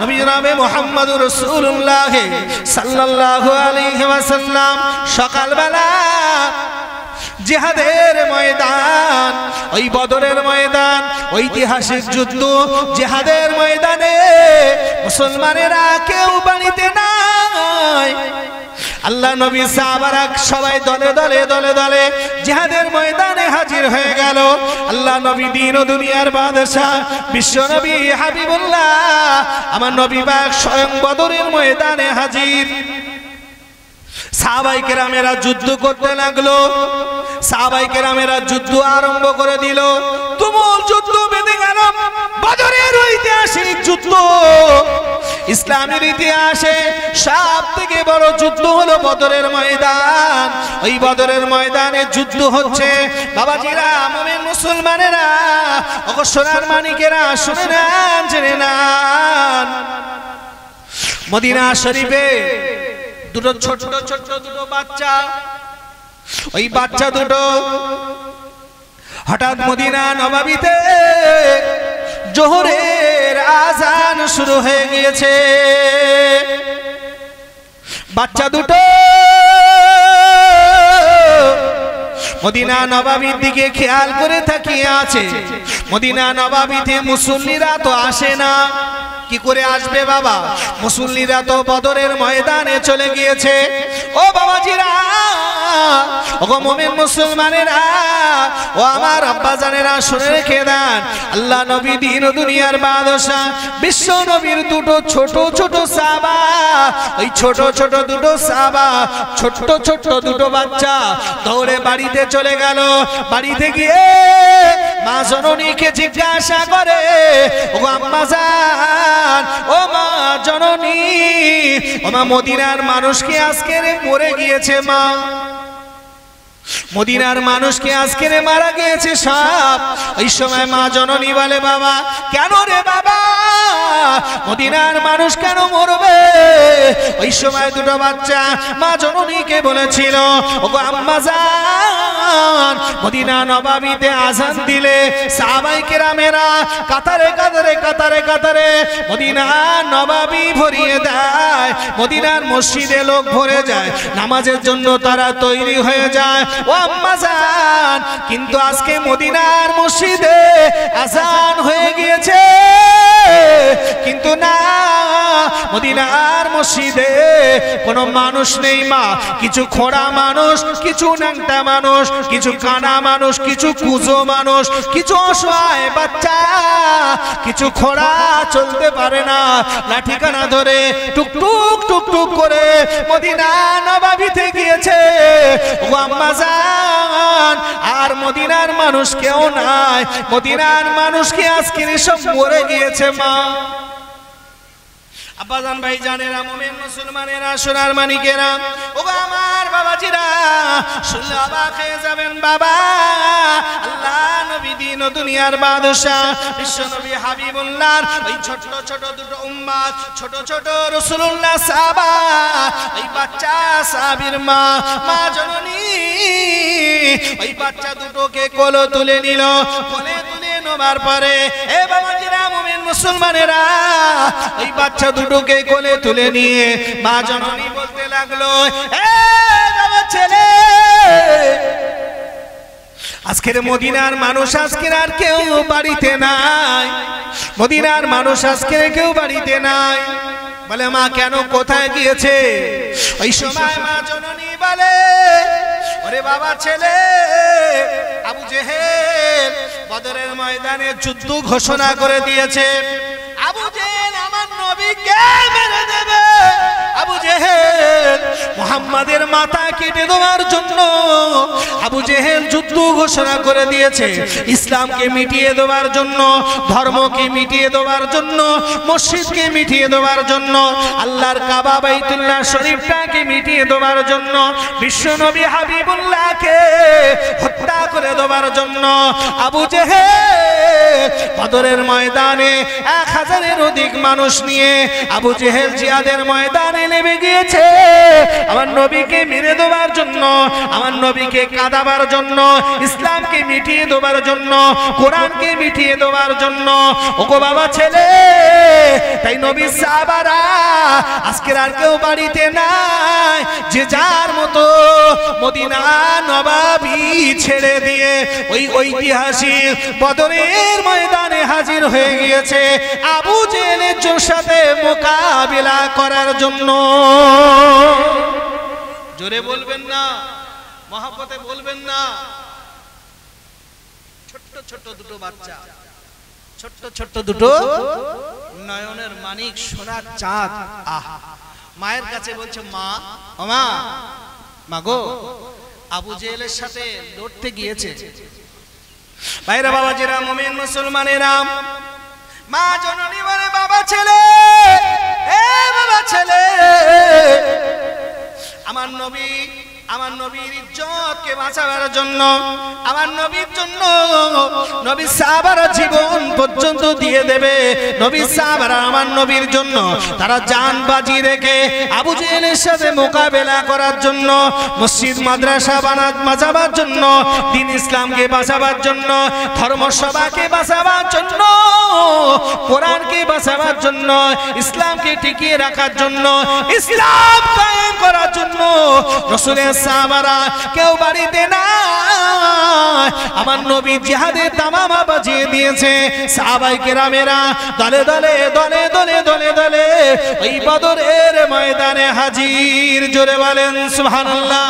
নবী জনাবে মুহাম্মদুর রাসূলুল্লাহ সাল্লাল্লাহু আলাইহি ওয়াসাল্লাম সকালবেলা জিহাদের ময়দান, ওই বদরের ময়দান, ঐতিহাসিক যুদ্ধ জিহাদের ময়দানে মুসলমানেরা কেউ বাড়িতে নাই। আল্লাহ নবী সাহাবারা সবাই দলে দলে দলে দলে জিহাদের ময়দানে হাজির হয়ে গেল। আল্লাহ নবী দিন ও দুনিয়ার বাদশা বিশ্ব নবী হাবিবুল্লাহ আমার নবী পাক স্বয়ং বদরের ময়দানে হাজির। সাহাবায়ে কেরামেরা যুদ্ধ করতে লাগলো, সাহাবায়ে কেরামেরা যুদ্ধ আরম্ভ করে দিল। তুমুল যুদ্ধ বেঁধে গেল। বদরের ঐতিহাসিক যুদ্ধ, ইসলামের ইতিহাসে সবথেকে বড় যুদ্ধ হলো বদরের ময়দান। ওই বদরের ময়দানে যুদ্ধ হচ্ছে। বাবাজিরা, মুমিন মুসলমানেরা, ওগো সোনার মানিকেরা, শুনে নেন, জেনে নেন। মদিনা শরীফে দুটো ছোট ছোট দুটো বাচ্চা, ওই বাচ্চা দুটো হঠাৎ মদিনা নববীতে জোহরের আজান শুরু হয়ে গিয়েছে। বাচ্চা দুটো মদিনা নববীর দিকে খেয়াল করে তাকিয়ে আছে। মদিনা নববীতে মুসল্লিরা তো আসে না, কি করে আসবে বাবা? মুসল্লিরা তো বদরের ময়দানে চলে গিয়েছে। ও বাবাজিরা, ও মুমিন মুসলমানেরা, ও আমার আব্বাজানেরা, শুনে রেখে দেন, আল্লাহ নবী দিন ও দুনিয়ার বাদশা বিশ্ব নবীর দুটো ছোট ছোট সাহাবা, ওই ছোট ছোট দুটো সাহাবা, ছোট ছোট দুটো বাচ্চা দৌড়ে বাড়িতে চলে গেল। বাড়িতে গিয়ে মা জননীকে জিজ্ঞাসা করে, ও আম্মা জান, ও মা জননী, ও মা, মদিনার মানুষ কি আজকে মরে গিয়েছে? মা, মদিনার মানুষ কি আজকে মারা গিয়েছে সব? ওই সময় মা জননী বলে, বাবা, কেন রে বাবা, মদিনার মানুষ কেন মরবে? ওই সময় দুটো বাচ্চা মা জননীকে বলেছিল, ওগো আম্মা জান, মদিনা নববীতে আজান দিলে সাহাবায়ে কেরামেরা কাতারে কাতারে কাতারে কাতারে মদিনা নববী ভরিয়ে দেয়। মদিনার মসজিদে লোক ভরে যায়, নামাজের জন্য তারা তৈরি হয়ে যায়। ও আম্মা জান, কিন্তু আজকে মদিনার মসজিদে আজান হয়ে গিয়েছে, কিন্তু না, মদিনার মসজিদে কোনো মানুষ নেই মা। কিছু খোড়া মানুষ, কিছু ন্যাংটা মানুষ, কিছু কানা মানুষ, কিছু কুজো মানুষ, কিছু অসহায় বাচ্চা, কিছু খোড়া চলতে পারে না, লাঠি কানা ধরে টুকটুক টুকটুক করে মদিনা নববীতে গিয়েছে। ও আম্মা জান, আর মদিনার মানুষ কেউ নাই। মদিনার মানুষ কি আজকে সব মরে গিয়েছে মা? আব্বাজান ভাই জানেরা, মুমিন মুসলমানেরা, সোনার মানিকেরা, ও আমার বাবাজিরা, শুনলে অবাক হয়ে যাবেন বাবা। আল্লাহ নবী দিন ও দুনিয়ার বাদশা বিশ্ব নবী হাবিবুল্লাহ ওই ছোট ছোট দুটো উম্মত, ছোট ছোট রাসূলুল্লাহ সাহাবা, ওই বাচ্চা সাহাবীর মা, মা জননী ওই বাচ্চা দুটোকে কোলে তুলে নিল। কোলে তুলে নেবার পরে, এ বাবাজিরা, মুমিন মুসলমানেরা, ওই বাচ্চা দুটোকে কোলে তুলে নিয়ে মা জননী বলতে লাগলো, এ বাবা ছেলে, আজকের মদিনার মানুষ আজকের আর কেউ বাড়িতে নাই। মদিনার মানুষ আজকের কেউ বাড়িতে নাই। বলে, মা কেন, কোথায় গিয়েছে? ওই সময় মা জননী বলে, ওরে বাবা ছেলে, আবু জেহেল বদরের ময়দানে যুদ্ধ ঘোষণা করে দিয়েছে। আবু জেহেল আমার নবীকে মেরে দেবে। আবু জেহেল মুহাম্মাদের মাথা কেটে দেওয়ার জন্য আবু জেহেল যুদ্ধ ঘোষণা করে দিয়েছে। ইসলামকে মিটিয়ে দেওয়ার জন্য, ধর্মকে মিটিয়ে দেওয়ার জন্য, মসজিদকে মিটিয়ে দেওয়ার জন্য, আল্লাহর কাবা বাইতুল্লাহ শরীফটাকে মিটিয়ে দেওয়ার জন্য, বিশ্ব নবী হাবিবুল্লাহকে হত্যা করে দেওয়ার জন্য আবু জেহেল বদরের ময়দানে 1000-এর অধিক মানুষ নিয়ে আবু জেহেল জিহাদের ময়দানে নেমে গিয়েছে আমার নবীকে মেরে দেওয়ার জন্য, আমার নবীকে কাঁদাবার জন্য, ইসলামকে মিটিয়ে দেওয়ার জন্য, কোরআনকে মিটিয়ে দেওয়ার জন্য। ওগো বাবা ছেলে, তাই নবী সাহাবারা আজকের আর কেউ বাড়িতে নাই, যে যার মতো মদিনা নবাবী ছেড়ে দিয়ে ওই ঐতিহাসিক বদরের ময়দানে হাজির হয়ে গিয়েছে আবু জেহেলের সাথে মোকাবিলা করার জন্য। জোরে বলবেন না, মহব্বতে বলবেন না। ছোট্ট ছোট্ট দুটো বাচ্চা, ছোট্ট ছোট্ট দুটো নয়নের মানিক সোনার চাঁদ, আহা, মায়ের কাছে বলছে মা, মা, মাগো, আবু জেহেলের সাথে লড়তে গিয়েছে। ভাইরা বাবাজিরা, মুমিন মুসলমানেরা, মা জননী বলে বাবা ছেলে, এ বাবা ছেলে, আমার নবী, আমার নবীর ইজ্জতকে বাঁচাবার জন্য, আমার নবীর জন্য নবী সাহাবারা জীবন পর্যন্ত দিয়ে দেবে। নবী সাহাবারা আমার নবীর জন্য তারা জান বাজি রেখে আবু জেহেলের সাথে মোকাবেলা করার জন্য, মসজিদ মাদ্রাসা বাঁচাবার জন্য, দ্বীন ইসলামকে বাঁচাবার জন্য, ধর্মসভাকে বাঁচাবার জন্য, কোরআনকে বাঁচাবার জন্য, ইসলামকে টিকিয়ে রাখার জন্য, ইসলাম কায়েম করার জন্য রাসূলের সাহাবারা কেউ বাড়িতে না। আমার নবী জিহাদে তামামা বাজিয়ে দিয়েছে। সাহাবায়ে কেরামেরা দলে দলে দলে দলে দলে দলে ওই বদরের ময়দানে হাজির। জোরে বলেন সুবহানাল্লাহ।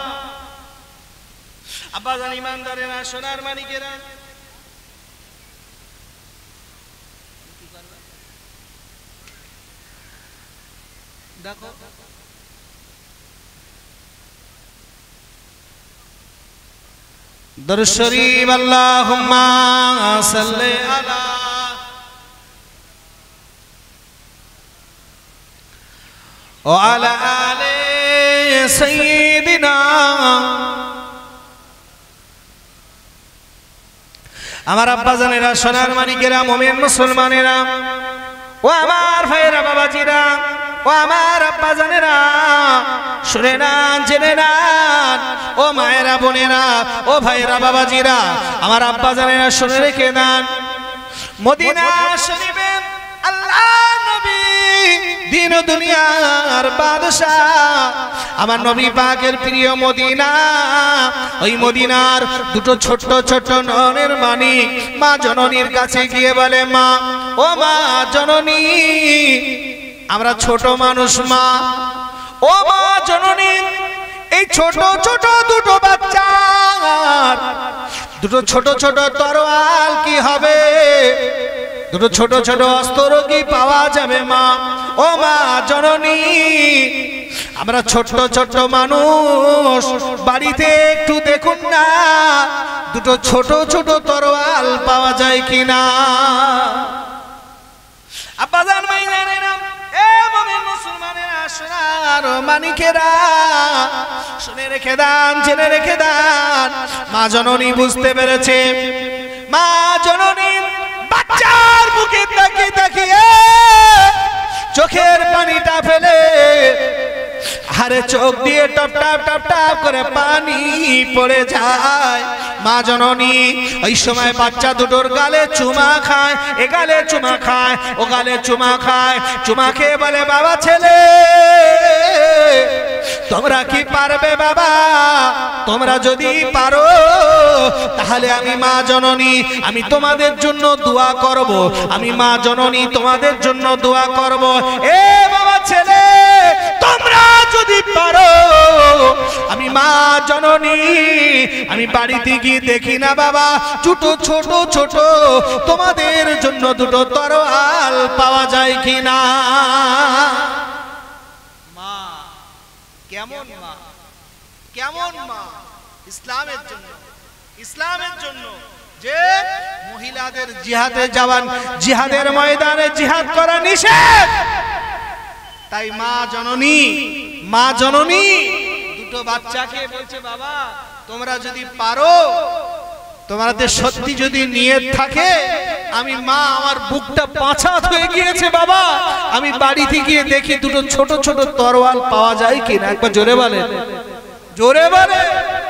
আব্বাজান ইমানদারেরা, সোনার মানিকেরা, দেখো দরুদ শরীফ, আল্লাহুম্মা সাল্লি আলা ওয়া আলা আলি সাইয়্যিদিনা। আমার আব্বাজানেরা, সোনার মানিকেরা, মুমিন মুসলমানেরা, ও আমার ভাইয়েরা, বাবাজিরা, ও আমার আব্বাজানেরা, শুনে নেন, জেনে নেন, ও মায়েরা, বোনেরা, ও ভাইয়েরা, বাবাজিরা, আমার আব্বাজানেরা শুনে রেখে নেন। মদিনা শরীফে আল্লাহ নবী দিন ও দুনিয়ার বাদশা, আমার নবী পাকের প্রিয় মদিনা, ওই মদিনার দুটো ছোট্ট ছোট্ট নয়নের মানিক মা জননীর কাছে গিয়ে বলে, মা, ও মা জননী, আমরা ছোট মানুষ মা, ও মা জননী, এই ছোট ছোট দুটো বাচ্চার দুটো ছোট ছোট তরোয়াল কি হবে, দুটো ছোট ছোট অস্ত্র কি পাওয়া যাবে মা? ও মা জননী, আমরা ছোট ছোট মানুষ, বাড়িতে একটু দেখুন না দুটো ছোট ছোট তরোয়াল পাওয়া যায় কিনা। আব্বাজান মাইনারেরা, এ মুমিন মুসলমানেরা, সোনার মানিকেরা, শুনে রেখে দেন, জেনে রেখে দেন। মা জননী বুঝতে পেরেছে, মা জননী বাচ্চার মুখে তাকিয়ে তাকিয়ে চোখের পানিটা ফেলে, আরে চোখ দিয়ে টপ টপ টপ টপ করে পানি পড়ে যায়। মা জননী ওই সময় বাচ্চা দুটোর গালে চুমা খায়, এ গালে চুমা খায়, ও গালে চুমা খায়। চুমা খেয়ে বলে, বাবা ছেলে, তোমরা কি পারবে বাবা? তোমরা যদি পারো তাহলে আমি মা জননী, আমি তোমাদের জন্য দোয়া করব, আমি মা জননী তোমাদের জন্য দোয়া করব। এ বাবা ছেলে, তোমরা যদি পারো, আমি মা জননী, আমি বাড়িতে গিয়ে দেখি না বাবা ছোট ছোট ছোট তোমাদের জন্য দুটো তরোয়াল পাওয়া যায় কিনা। মা কেমন মা, কেমন মা? ইসলামের জন্য, ইসলামের জন্য যে মহিলাদের জিহাদে যাওয়ান, জিহাদের ময়দানে জিহাদ করা নিষেধ, তাই মা জননী, মা জননী দুটো বাচ্চাকে বলছে, বাবা তোমরা যদি পারো তোমাদের সত্যি যদি নিয়ত থাকে, আমি মা আমার বুকটা পাঁচাত হয়ে গিয়েছে বাবা, আমি বাড়িতে গিয়ে দেখি দুটো ছোট ছোট তরোয়াল পাওয়া যায় কিনা, একবার জোরে বলে, জোরে বলে।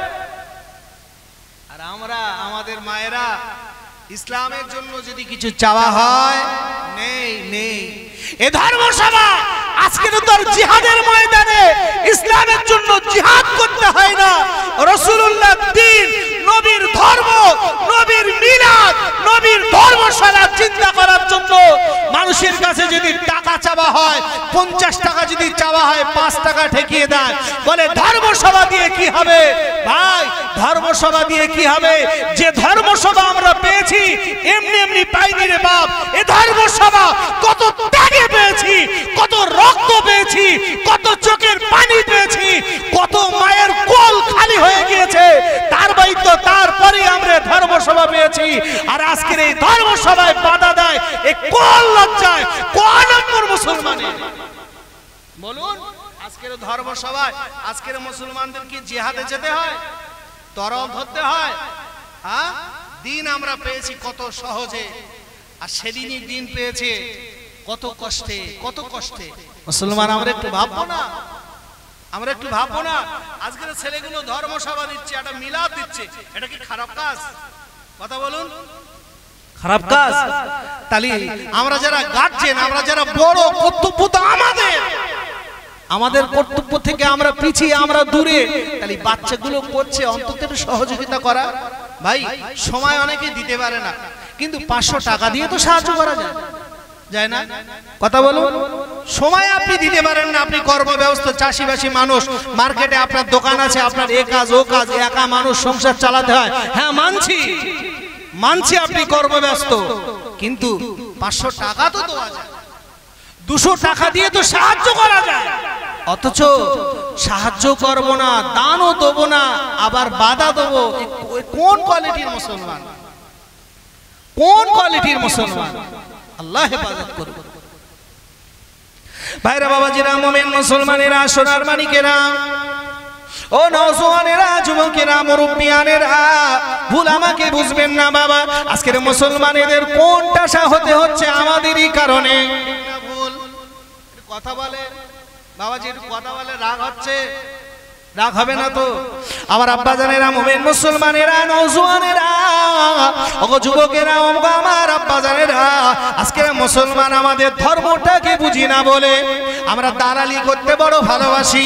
আর আমরা আমাদের মায়েরা ইসলামের জন্য যদি কিছু চাওয়া হয়, নেই নেই। এ ধর্মসভা আজকে তো তোর জিহাদের ময়দানে ইসলামের জন্য জিহাদ করতে হয় না, রাসূলুল্লাহ দ্বীন, নবীর ধর্ম, নবীর মিলাদ, নবীর ধর্মশালা চিন্তা করার জন্য মানুষের কাছে যদি টাকা চাওয়া হয়, 50 টাকা যদি চাওয়া হয়, 5 টাকা ঠেকিয়ে দেয়, বলে ধর্মসভা দিয়ে কি হবে? ভাই ধর্মসভা দিয়ে কি হবে? যে ধর্মসভা আমরা পেয়েছি এমনি এমনি পাইনি রে বাপ। এ ধর্মসভা কত ত্যাগে পেয়েছি, কত রক্ত পেয়েছি, কত চোখের পানি পেয়েছি, কত মায়ের কোল খালি হয়ে গিয়েছে, তারপরে আমরা ধর্মসভা পেয়েছি। আর আজকের এই ধর্মসভায় বাধা দেয়, এ কোন লজ্জায়, কোন নম্বর মুসলমানের? বলুন, আজকের ধর্মসভায় আজকের মুসলমানদের কি জিহাদে যেতে হয়, তরফ ধরতে হয়? হ্যাঁ, দিন আমরা পেয়েছি কত সহজে, আর সেদিনই দিন পেয়েছে কত কষ্টে, কত কষ্টে। মুসলমান আমরা একটু ভাববো না, আমরা একটু ভাববো না? আজকের ছেলেগুলো ধর্মসভা দিচ্ছে, একটা মিলাদ দিচ্ছে, এটা কি খারাপ কাজ? কথা বলুন, খারাপ কাজ? তাহলে আমরা যারা গার্জেন, আমরা যারা বড়, কর্তব্য তো আমাদের কর্তব্য থেকে আমরা পিছিয়ে, আমরা দূরে, তাহলে বাচ্চাগুলো করছে, অন্তত একটু সহযোগিতা করা। ভাই সময় অনেকে দিতে পারে না, কিন্তু 500 টাকা দিয়ে তো সাহায্য করা যায়, যায় না? কথা বলুন, সময় আপনি দিতে পারেন না, আপনি কর্মব্যস্ত চাষিবাসী মানুষ, মার্কেটে আপনার দোকান আছে, আপনার এ কাজ ও কাজ, একা মানুষ সংসার চালাতে হয়। হ্যাঁ মানছি, মানছি আপনি কর্মব্যস্ত, কিন্তু 500 টাকা তো দেওয়া যায়, 200 টাকা দিয়ে তো সাহায্য করা যায়। অথচ সাহায্য করব না, দানও দেবো না, আবার বাধা দেবো। কোন কোয়ালিটির মুসলমান, কোন কোয়ালিটির মুসলমান? আল্লাহ হেফাজত করুন। ভাইরা বাবাজিরা, মুমিন মুসলমানেরা, সোনার মানিকেরা, ও নওজওয়ানেরা, যুবকেরা, মুরব্বিয়ানেরা, ভুল আমাকে বুঝবেন না বাবা। আজকের মুসলমানেদের কোনটা হতে হচ্ছে আমাদেরই কারণে। ভুল কথা বলে বাবাজি, একটু কথা বলে রাগ হচ্ছে, রাগ হবে না তো? আমার আব্বাজানেরা, মুমিন মুসলমানেরা, নওজওয়ানেরা, ওগো যুবকেরা, ওগো আমার আব্বাজানেরা, আজকে মুসলমান আমাদের ধর্মটাকে বুঝি না বলে আমরা দালালি করতে বড় ভালোবাসি,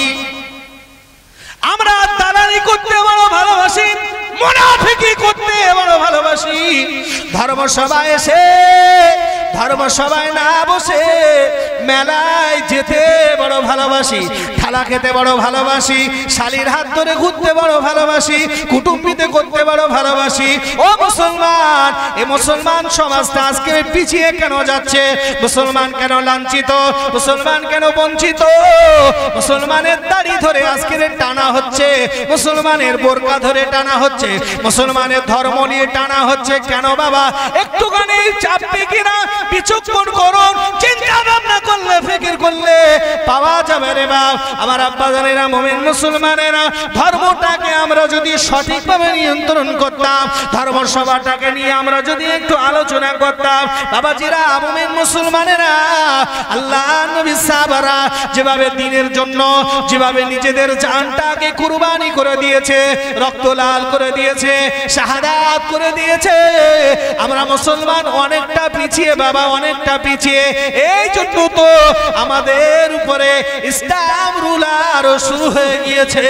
আমরা দালালি করতে বড় ভালোবাসি, মুনাফিকি করতে বড় ভালোবাসি। ধর্মসভায় এসে, ধর্মসভায় না বসে মেলায় যেতে বড় ভালোবাসি, থালা খেতে বড় ভালোবাসি, শালির হাত ধরে ঘুরতে বড় ভালোবাসি, কুটুম্বিতে করতে বড় ভালোবাসি। ও মুসলমান, এই মুসলমান সমাজটা আজকে পিছিয়ে কেন যাচ্ছে? মুসলমান কেন লাঞ্ছিত? মুসলমান কেন বঞ্চিত? মুসলমানের দাড়ি ধরে আজকে টানা হচ্ছে, মুসলমানের বোরকা ধরে টানা হচ্ছে, মুসলমানের ধর্ম নিয়ে টানা হচ্ছে। কেন বাবা? একটুখানি চাপবে কিনা বিচক্ষণ করুন, চিন্তা ভাবনা করলে, ফিকির করলে পাওয়া যাবে রে বাপ। আমার আব্বাজানেরা, মুমিন মুসলমানেরা, ধর্মটাকে আমরা যদি সঠিকভাবে নিয়ন্ত্রণ করতাম, ধর্মসভাটাকে নিয়ে আমরা যদি একটু আলোচনা করতাম, বাবাজিরা, মুমিন মুসলমানেরা, আল্লাহ নবী সাহাবারা যেভাবে দ্বীনের জন্য, যেভাবে নিজেদের জানটাকে কুরবানি করে দিয়েছে, রক্ত লাল করে দিয়েছে, শাহাদাত করে দিয়েছে, আমরা মুসলমান অনেকটা পিছিয়ে বাবা, অনেকটা পিছিয়ে। এই জন্য তো আমাদের উপরে ইসলাম রুলার শুরু হয়ে গিয়েছে।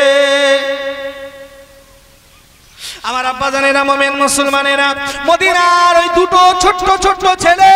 আমার আব্বাজানেরা, মুমিন মুসলমানেরা, মদিনার ওই দুটো ছোট্ট ছোট্ট ছেলে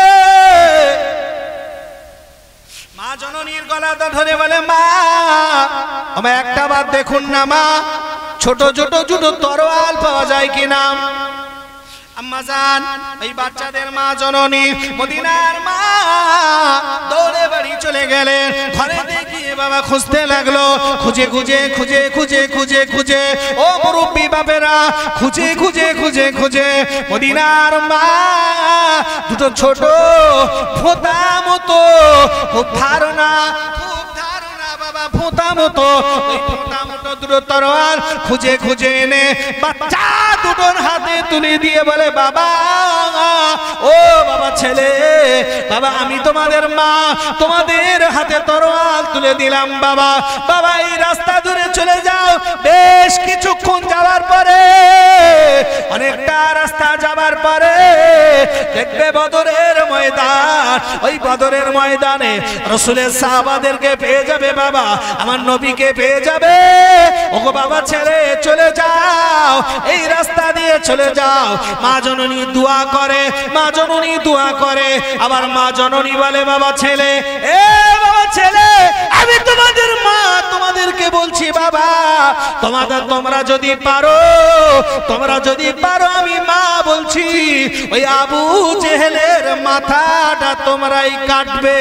মা জননীর গলাটা ধরে বলে, মা আমার একটা বার দেখুন না মা, ছোট ছোট দুটো তরোয়াল পাওয়া যায় কিনা। আম্মা জান, এই বাচ্চাদের মা জননী, মদিনার মা দৌড়ে বাড়ি চলে গেলেন। ঘরে দেখিয়ে বাবা খুঁজতে লাগলো, খুঁজে খুঁজে খুঁজে খুঁজে খুঁজে খুঁজে, ও মুরব্বী বাপেরা, খুঁজে খুঁজে খুঁজে খুঁজে মদিনার মা দুটো ছোট ফোঁতা মতো, খুব ধারণা, খুব ধারণা বাবা, ফোঁতা মতো, ওই ফোঁতা মতো দুটো তরোয়াল খুঁজে খুঁজে এনে বাচ্চার দুটোর হাতে তুলে দিয়ে বলে বাবা, ও বাবা ছেলে, বাবা আমি তোমাদের মা, তোমাদের হাতে তরোয়াল তুলে দিলাম বাবা। বাবা এই রাস্তা ধরে চলে যাও। বেশ কিছুক্ষণ যাওয়ার পরে, অনেকটা রাস্তা যাবার পরে দেখবে বদরের ময়দান। ওই বদরের ময়দানে রাসূলের সাহাবাদেরকে পেয়ে যাবে বাবা, আমার নবীকে পেয়ে যাবে। ওগো বাবা ছেলে চলে যাও, এই রাস্তা দিয়ে চলে যাও। মা জননী দোয়া করে, মা জননী দোয়া করে। আবার মা জননী বলে বাবা ছেলে, এ বাবা ছেলে, আমি তোমাদের মা, তোমাদেরকে বলছি বাবা, তোমরা যদি পারো, তোমরা যদি পারো, আমি মা বলছি, ওই আবু জেহেলের মাথাটা তোমরাই কাটবে।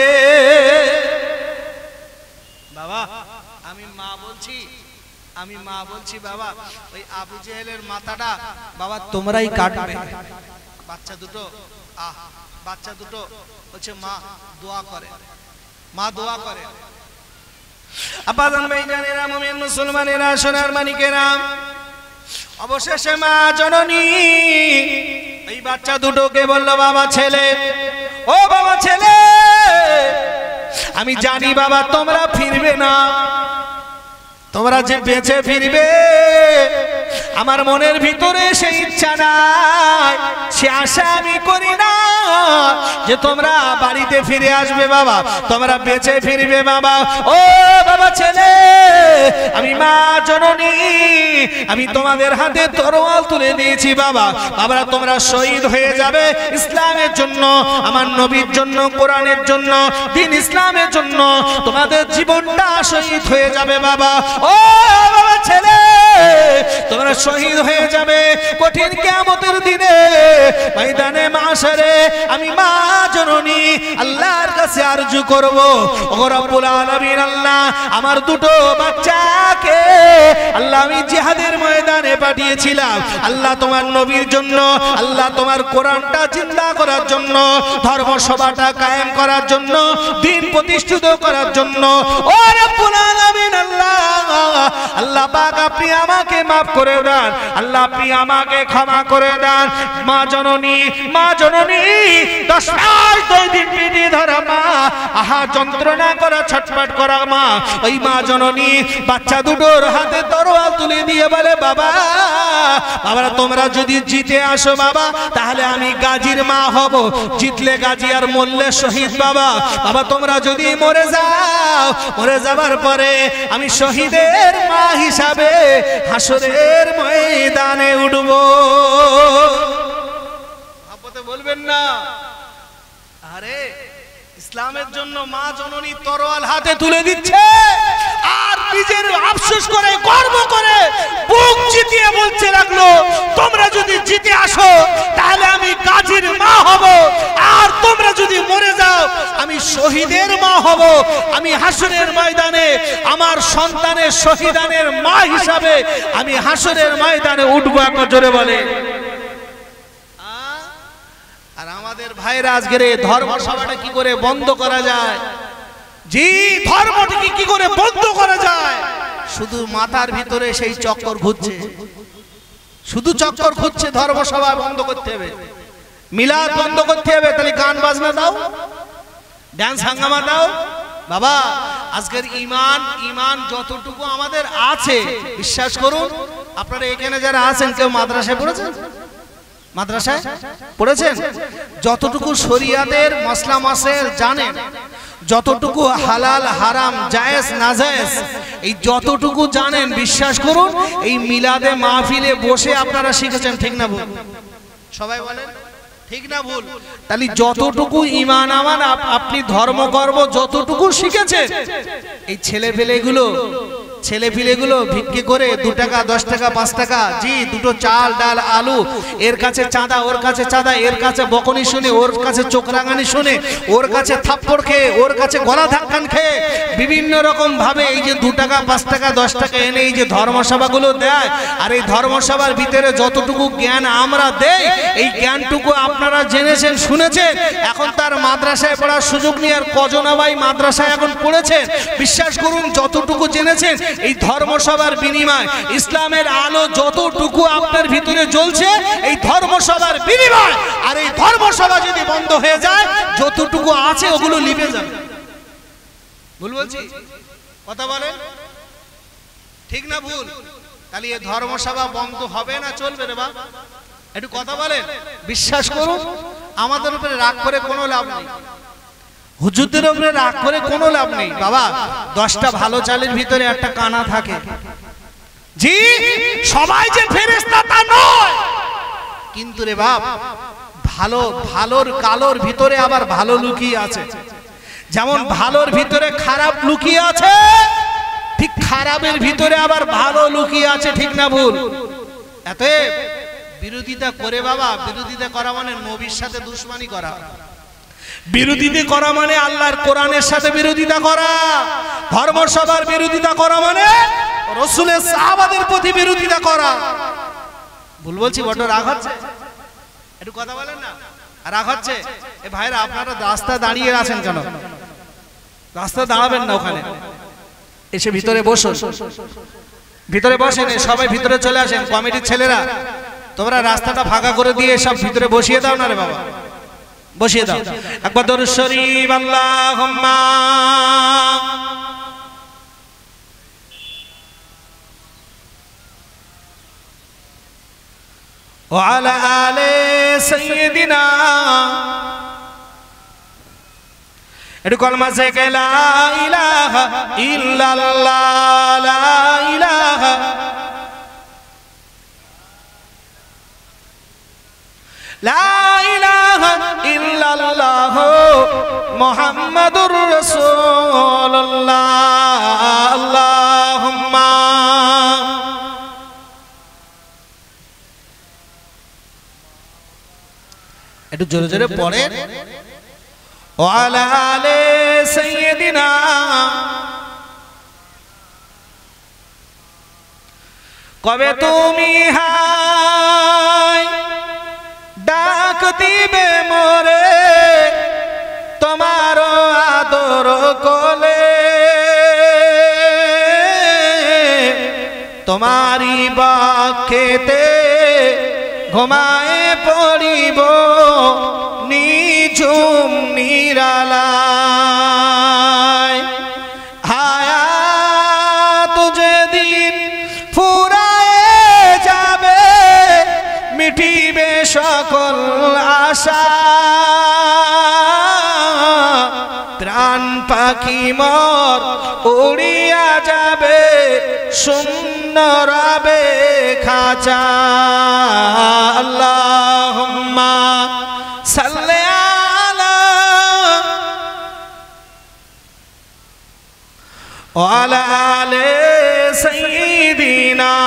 বাবা আমি মা বলছি, আমি মা বলছি বাবা, ওই আবু জেহেলের মাথাটা বাবা তোমরাই কাটবে। বাচ্চা দুটো, বাচ্চা দুটো বলছে মা দোয়া করে, মা দোয়া করে। আপাদান ভাইজানেরা, মুমিন মুসলমানেরা, সোনার মানিকেরা, অবশেষে মা জননী এই বাচ্চা দুটোকে বলল বাবা ছেলে, ও বাবা ছেলে, আমি জানি বাবা তোমরা ফিরবে না, তোমরা যে বেঁচে ফিরবে আমার মনের ভিতরে সেই ইচ্ছা নাই, সে আশা আমি করি না যে তোমরা বাড়িতে ফিরে আসবে বাবা, তোমরা বেঁচে ফিরবে বাবা। ও বাবা ছেলে, আমি মা জননী, আমি তোমাদের হাতে তরোয়াল তুলে দিয়েছি বাবা। বাবা তোমরা শহীদ হয়ে যাবে ইসলামের জন্য, আমার নবীর জন্য, কোরআনের জন্য, দ্বীন ইসলামের জন্য তোমাদের জীবনটা শহীদ হয়ে যাবে বাবা। ও বাবা ছেলে, তোমরা শহীদ হয়ে যাবে কঠিন কিয়ামতের দিনে, ময়দানে মাশরে। আমি মা জননী আল্লাহর কাছে আরজু করব, ও রব্বুল আলামিন আল্লাহ, আমার দুটো বাচ্চাকে আল্লাহ আমি জিহাদের ময়দানে পাঠিয়েছিলাম আল্লাহ তোমার নবীর জন্য, আল্লাহ তোমার কোরআনটা জিন্দা করার জন্য, ধর্মসভাটা কায়েম করার জন্য, দ্বীন প্রতিষ্ঠিত করার জন্য। ও রব্বুল আলামিন আল্লাহ, আল্লাহ পাক আপনি আমাকে মাফ করে দেন, আল্লাহ আপনি আমাকে ক্ষমা করে দেন। মা জননী, মা জননী 10 মাস 2 দিন পিঠে ধরা মা, আহা যন্ত্রণা করা, ছটফট করা মা, ওই মা জননী বাচ্চা দুটোর হাতে তরোয়াল তুলে দিয়ে বলে বাবা, বাবা তোমরা যদি জিতে আসো বাবা তাহলে আমি গাজীর মা হব, জিতলে গাজী আর মরলে শহীদ বাবা। বাবা তোমরা যদি মরে যাও, মরে যাবার পরে আমি শহীদের মা হিসাবে হাসরের ময়দানে উঠব। আপনি বলবেন না, আরে ইসলামের জন্য মা জননী তরোয়াল হাতে তুলে দিচ্ছে আর নিজের আফসোস করে, গর্ব করে, বুক চিতিয়ে বলছে লাগলো, তোমরা যদি জিতে আসো তাহলে আমি গাজীর মা হব, আর তোমরা যদি মরে যাও আমি শহীদের মা হব। আমি হাসরের ময়দানে আমার সন্তানের শহীদানের মা হিসাবে আমি হাসরের ময়দানে উঠবো। একবার জোরে বলে। আর আমাদের ভাইরা আজকের এই ধর্মসভাটা কি করে বন্ধ করা যায়? জি, ধর্মটাকে কি করে বন্ধ করা যায়? শুধু মাথার ভিতরে সেই চক্কর ঘুরছে, শুধু চক্কর ঘুরছে। ধর্মসভা বন্ধ করতে হবে, মিলাদ বন্ধ করতে হবে, তাহলে গান বাজনা দাও, ডান্স হাঙ্গামা দাও। বাবা আজকের ইমান যতটুকু আমাদের আছে, বিশ্বাস করুন, আপনারা এখানে যারা আছেন কেউ মাদ্রাসায় পড়েছেন? মাদ্রাসায় পড়েছেন? যতটুকু শরিয়াতের মসলা মাসেল জানেন, যতটুকু হালাল হারাম জায়েজ নাজায়েজ এই যতটুকু জানেন, বিশ্বাস করুন এই মিলাদে মাহফিলে বসে আপনারা শিখেছেন। ঠিক না ভুল? সবাই বলেন ঠিক না ভুল? তাহলে যতটুকু ঈমান আমার আপনি ধর্মকর্ম যতটুকু শিখেছেন, এই ছেলেপিলেগুলো ভিক্ষে করে 2 টাকা 10 টাকা 5 টাকা, জি দুটো চাল ডাল আলু, এর কাছে চাঁদা ওর কাছে চাঁদা, এর কাছে বকনি শুনে ওর কাছে চোখ রাঙানি শুনে, ওর কাছে থাপ্পড় খেয়ে, ওর কাছে গলা ধাক্কান খেয়ে, বিভিন্ন রকম ভাবে এই যে 2 টাকা 5 টাকা 10 টাকা এনে এই যে ধর্মসভাগুলো দেয়, আর এই ধর্মসভার ভিতরে যতটুকু জ্ঞান আমরা দেই, এই জ্ঞানটুকু আপনারা জেনেছেন শুনেছেন। এখন তার মাদ্রাসায় পড়ার সুযোগ নিয়ে আর কজন ভাই মাদ্রাসায় এখন পড়েছেন? বিশ্বাস করুন যতটুকু জেনেছেন এই ধর্মসভার বিনিময় ইসলামের আলো যতটুকু আপনার ভিতরে জ্বলছে এই ধর্মসভার বিনিময়, আর এই ধর্মসভা যদি বন্ধ হয়ে যায় যতটুকু আছে ওগুলো লিভে যাবে। ভুল বলছি? কথা বলেন ঠিক না ভুল? তাহলে এই ধর্মসভা বন্ধ হবে না চলবে রে বাবা? একটু কথা বলেন। বিশ্বাস করুন, আমাদের উপরে রাগ করে কোনো লাভ নেই, হুজুরদের উপরে রাগ করে কোনো লাভ নেই বাবা। 10টা ভালো চালের ভিতরে একটা কানা থাকে। জি, সবাই যে ফেরেশতা তা নয়, কিন্তু রে বাপ ভালোর কালোর ভিতরে আবার ভালো লুকিয়ে আছে। যেমন ভালোর ভিতরে খারাপ লুকিয়ে আছে, ঠিক খারাপের ভিতরে আবার ভালো লুকিয়ে আছে। ঠিক না ভুল? এত বিরোধিতা করে বাবা, বিরোধিতা করা মানে নবীর সাথে দুশমনি করা, বিরোধিতা করা মানে আল্লাহর কোরআনের সাথে বিরোধিতা করা, ধর্মসভার বিরোধিতা করা মানে রাসূলের সাহাবাদের প্রতি বিরোধিতা করা। ভুল বলছি? বড় রাগ হচ্ছে? একটু কথা বলেন না। রাগ হচ্ছে? এ ভাইরা আপনারা রাস্তা দাঁড়িয়ে আছেন কেন? রাস্তা দাঁড়াবেন না, ওখানে এসে ভিতরে বসুন, ভিতরে বসেন, সবাই ভিতরে চলে আসেন। কমিটির ছেলেরা তোমরা রাস্তাটা ফাঁকা করে দিয়ে সব ভিতরে বসিয়ে দাও না রে বাবা, বসিয়ে দাও। একবার দরুদ শরীফ আল্লাহুম্মা ওয়া আলা আলি সাইয়্যিদিনা। একটু কলমা থেকে লা ইলাহা ইল্লাল্লাহ, লা ইলাহা লা ইলাহা ইল্লাল্লাহ মুহাম্মাদুর রাসূলুল্লাহ। আল্লাহুম্মা একটু জোরে জোরে পড়েন। ওয়া আলা আলি সাইয়্যিদিনা। কবে তুমি হায় ডাক দিবে মোরে তোমার আদর কোলে, তোমারি বাক্যেতে ঘুমায়ে পড়িব নিঝুম নিরালায়। হায়াত যেদিন ফুরায়ে যাবে মিটিবে সকল আশা, প্রাণ পাখি মোর উড়িয়া যাবে শূন্য রবে খাঁচা। আল্লাহুম্মা সাল্লি আলা ওয়া আলা আলি সাইয়্যিদিনা।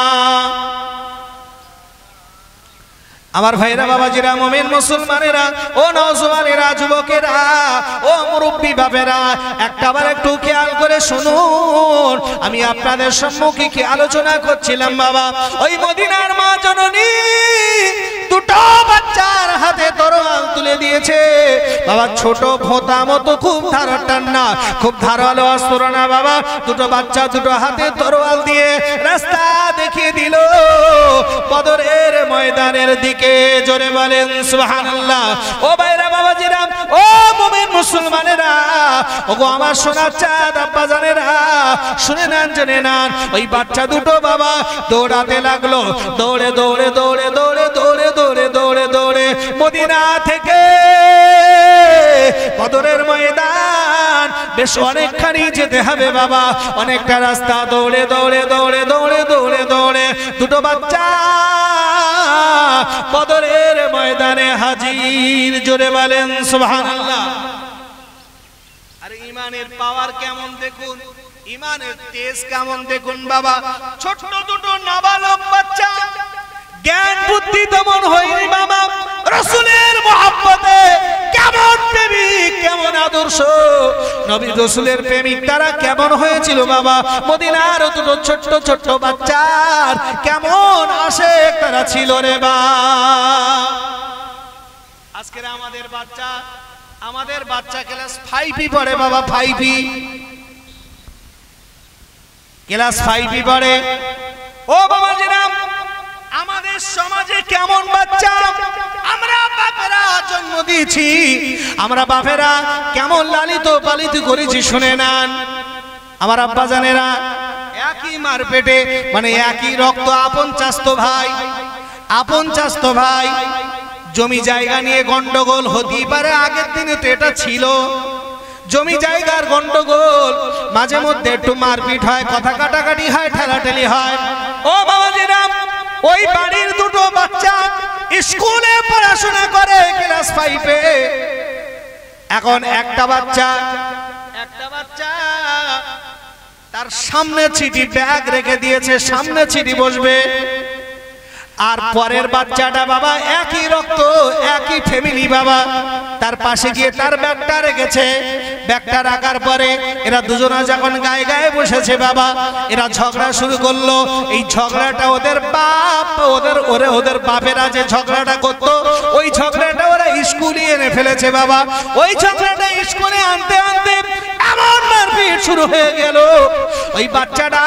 আমার ভাইরা, বাবাজিরা, মুমিন মুসলমানেরা, ও নওজওয়ানেরা, যুবকেরা, ও মুরব্বী বাবেরা, একটাবার একটু খেয়াল করে শুনুন। আমি আপনাদের সম্মুখে কি আলোচনা করছিলাম বাবা? ওই মদিনার মা জননী দুটো বাচ্চার হাতে তরোয়াল তুলে দিয়েছে বাবা। ছোট ভোঁতা মতো, খুব ধারাটার না, খুব ধারালো অস্ত্র না বাবা। দুটো বাচ্চা দুটো হাতে তরোয়াল দিয়ে রাস্তা দেখিয়ে দিল বদরের ময়দানের দিকে। জোরে বলেন সুবহানাল্লাহ। ও ভাইরা, বাবাজিরা, ও মুমিন মুসলমানেরা, ওগো আমার সোনার চাঁদ আব্বাজানেরা, শুনে নেন, জেনে নেন। ওই বাচ্চা দুটো বাবা দৌড়াতে লাগলো, দৌড়ে দৌড়ে দৌড়ে দৌড়ে দৌড়ে দৌড়ে দৌড়ে দৌড়ে মদিনা থেকে বদরের ময়দান বেশ অনেকখানি যেতে হবে বাবা, অনেকটা রাস্তা। দৌড়ে দৌড়ে দৌড়ে দৌড়ে দৌড়ে দৌড়ে দুটো বাচ্চা বদরের ময়দানে হাজির। জোরে বলেন সুবহানাল্লাহ। আর ঈমানের পাওয়ার কেমন দেখুন, ঈমানের তেজ কেমন দেখুন বাবা। ছোট দুটো নাবালক বাচ্চা, জ্ঞান বুদ্ধি তেমন হয়নি বাবা। রাসূলের মহব্বতে কেমন প্রেমিক, কেমন আদর্শ নবী রাসূলের প্রেমিক তারা কেমন হয়েছিল বাবা। মদিনার দুটো ছোট্ট ছোট্ট বাচ্চার কেমন আশেক তারা ছিল রে বাবা। আজকের আমাদের বাচ্চা ক্লাস 5 পড়ে বাবা, 5 ক্লাস 5 পড়ে। ও বাবাজিরা, আমাদের সমাজে কেমন বাচ্চা আমরা বাপেরা জন্ম দিয়েছি, আমরা বাপেরা কেমন লালিত পালিত করেছি শুনে নেন। আমার আব্বা জানেরা একই মার পেটে, মানে একই রক্ত, আপন চাস্তো ভাই, আপন চাস্তো ভাই। জমি জায়গা নিয়ে গন্ডগোল হতেই পারে, আগের দিনে তো এটা ছিল। জমি জায়গার গন্ডগোল, মাঝে মধ্যে একটু মারপিট হয়, কথা কাটাকাটি হয়, ঠেলাঠেলি হয়। ও বাবাজিরা, ওই বাড়ির দুটো বাচ্চা স্কুলে পড়াশোনা করে ক্লাস 5-এ। এখন একটা বাচ্চা তার সামনে চিঠি ব্যাগ রেখে দিয়েছে, সামনে চিঠি বসবে। আর পরের বাচ্চাটা বাবা একই রক্ত, একই ফ্যামিলি বাবা, তার পাশে গিয়ে তার ব্যাগটা রেখেছে। ব্যাগটা রাখার পরে এরা দুজনা যখন গায়ে গায়ে বসেছে বাবা, এরা ঝগড়া শুরু করলো। এই ঝগড়াটা ওদের বাপ, ওদের বাপেরা যে ঝগড়াটা করতো, ওই ঝগড়াটা ওরা স্কুলে এনে ফেলেছে বাবা। ওই ঝগড়াটা স্কুলে আনতে আনতে এমন মারপিট শুরু হয়ে গেল। ওই বাচ্চাটা,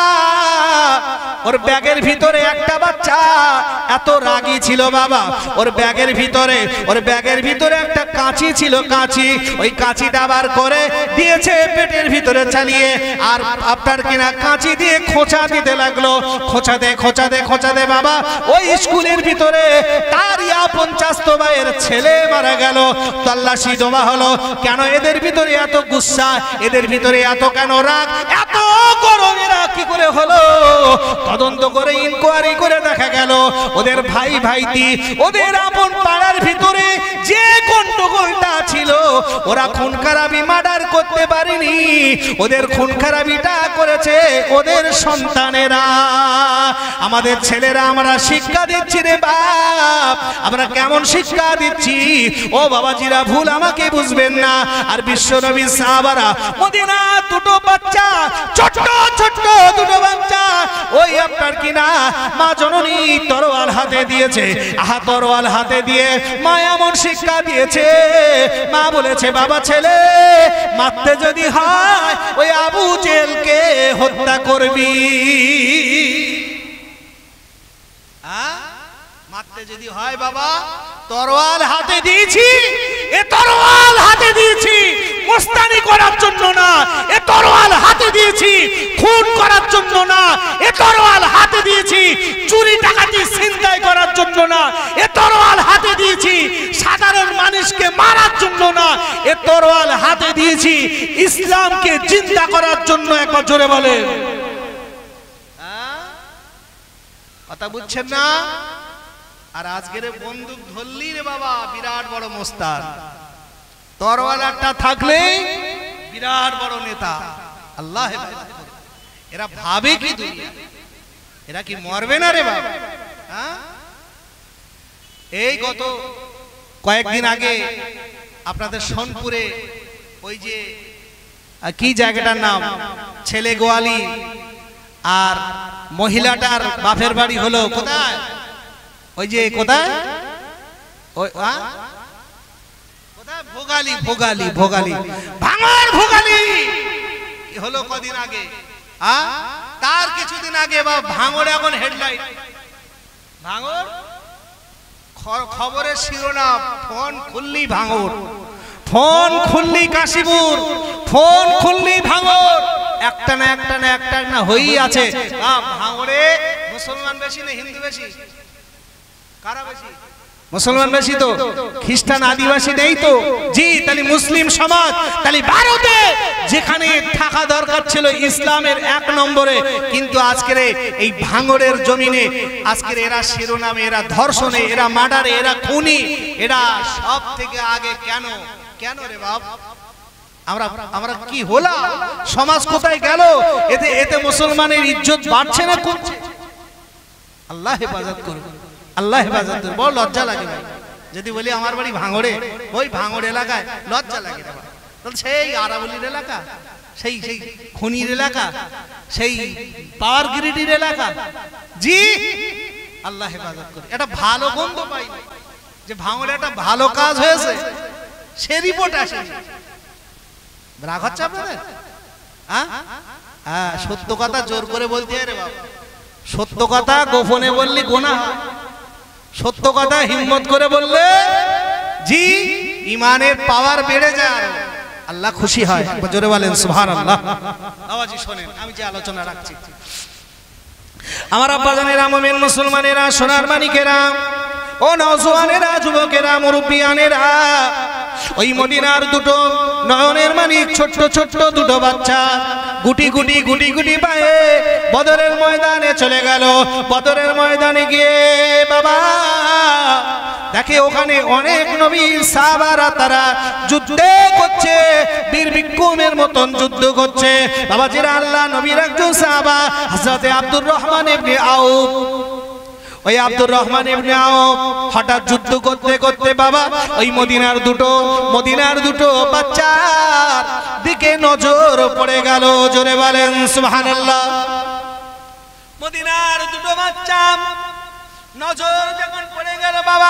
ওর ব্যাগের ভিতরে একটা বাচ্চা এত রাগী ছিল বাবা, ওর ব্যাগের ভিতরে একটা কাঁচি ছিল, কাঁচি। ওই কাঁচিটা বার করে দিয়েছে পেটের ভিতরে চালিয়ে, আর আপনার কিনা কাঁচি দিয়ে খোঁচা দিতে লাগলো। খোঁচাতে বাবা ওই স্কুলের ভিতরে তার আপন চাস্তো ভাইয়ের ছেলে মারা গেল। তল্লাশি জমা হলো, কেন এদের ভিতরে এত গুসা, এদের ভিতরে এত কেন রাগ, এত গরম, এরা কি করে হলো? তদন্ত করে ইনকোয়ারি করে দেখা গেল ওদের ভাইটি, ওদের আপন পাড়ার ভিতরে যে গন্ডগোলটা ছিল, ওরা খুন খারাপি মার্ডার করতে পারেনি, ওদের খুন খারাপিটা করেছে ওদের সন্তানেরা। আমাদের ছেলেরা আমরা শিক্ষা দিচ্ছি রে বাপ, আমরা কেমন শিক্ষা দিচ্ছি? ও বাবাজিরা, ভুল আমাকে বুঝবেন না। আর বিশ্বনবী সাহাবারা মদিনা দুটো বাচ্চা, ছোট্ট দুটো বাচ্চা, ওই আপনার কিনা মা জননী তরোয়াল হাতে দিয়েছে। তরোয়াল হাতে দিয়ে মা এমন শিক্ষা দিয়েছে, মা বলেছে বাবা ছেলে মারতে যদি হয় ওই আবু জেলকে হত্যা করবি। মারতে যদি হয় বাবা, তরোয়াল হাতে দিয়েছি, এ তরোয়াল হাতে দিয়েছি মস্তানি করার জন্য না, এ তরোয়াল হাতে দিয়েছি খুন করার জন্য না, এ তরোয়াল হাতে দিয়েছি চুরি ডাকাতি ছিনতাই করার জন্য না, এ তরোয়াল হাতে দিয়েছি সাধারণ মানুষকে মারার জন্য না, এ তরোয়াল হাতে দিয়েছি ইসলামকে জিন্দা করার জন্য। একবার জোরে বলেন, কথা বুঝছেন না? আর আজকের বন্দুক ধরলি রে বাবা বিরাট বড় মোস্তান, তরোয়ালটা থাকলে বিরাট বড় নেতা। আল্লাহ, এরা ভাবে কি দুনিয়া, এরা কি মরবে না রে বাবা? এই গত কয়েকদিন আগে আপনাদের সোনপুরে ওই যে কি জায়গাটার নাম, ছেলে গোয়ালি আর মহিলাটার বাপের বাড়ি হলো কোথায়? ওই যে কোথায়, ওই ভোগালী ভাঙর ভোগালী হলো কদিন আগে। তার কিছুদিন আগে বা ভাঙড়ে এখন হেডলাইট, ভাঙর খবরের শিরোনাম, ফোন খুললি ভাঙর, ফোন খুললি কাশীপুর, ফোন খুললি ভাঙর, একটা না হয়েই আছে। ভাঙড়ে মুসলমান বেশি না হিন্দু বেশি? কারা বেশি? মুসলমান বেশি তো, খ্রিস্টান আদিবাসী নেই তো? জি, তাহলে মুসলিম সমাজ, তাহলে ভারতে যেখানে থাকা দরকার ছিল ইসলামের 1 নম্বরে, কিন্তু আজকের এই ভাঙড়ের জমিনে আজকের এরা শিরোনামে, এরা ধর্ষণে, এরা মার্ডারে, এরা খুনি, এরা সব থেকে আগে। কেন রে বাপ? আমরা কি হলাম? সমাজ কোথায় গেল? এতে মুসলমানের ইজ্জত বাড়ছে না কমছে? আল্লাহ হেফাজত করুন, আল্লাহ হেফাজত করুন। বড় লজ্জা লাগে ভাই যদি বলি আমার বাড়ি ভাঙড়ে, ওই ভাঙড় এলাকায়, লজ্জা লাগে। সেই আরাবলির এলাকা, সেই খুনির এলাকা, সেই পাওয়ার গ্রিডির এলাকা। জি, আল্লাহ হেফাজত করুন। এটা ভালো গন্ধ পাই যে ভাঙড়ে একটা ভালো কাজ হয়েছে, সে রিপোর্ট আসে। রাগ হচ্ছে আপনাদের? হ্যাঁ, সত্য কথা জোর করে বলতে রে বাবা, সত্য কথা গোপনে বললি গুনাহ, সত্য কথা হিম্মত করে বললে জি ইমানের পাওয়ার বেড়ে যায়, আল্লাহ খুশি হয়। জোরে বলেন সুবহানাল্লাহ। আওয়াজই শোনেন, আমি যে আলোচনা রাখছি। আমার আব্বাজানেরা, মুমিন মুসলমানেরা, সোনার মানিকেরা, ও নওজোয়ানেরা, যুবকেরা, মুরব্বিয়ানেরা, ওই মদিনার দুটো নয়নের মানিক ছোট্ট ছোট্ট দুটো বাচ্চা গুটি গুটি গুটি গুটি পায়ে বদরের ময়দানে চলে গেল। বদরের ময়দানে গিয়ে বাবা দেখে ওখানে অনেক নবীর সাহাবারা তারা যুদ্ধ করছে, বীর বিক্রমের মতন যুদ্ধ করছে। বাবা জিরা আল্লাহ নবীর একজন সাহাবা হযরতে আব্দুর রহমান ইবনে আউফ, ওই আব্দুর রহমান ইবনে আউফ হঠাৎ যুদ্ধ করতে করতে বাবা ওই মদিনার দুটো বাচ্চার দিকে নজর পড়ে গেল। জোরে বলেন সুবহানাল্লাহ। মদিনার দুটো বাচ্চা নজর যখন পড়ে গেল বাবা,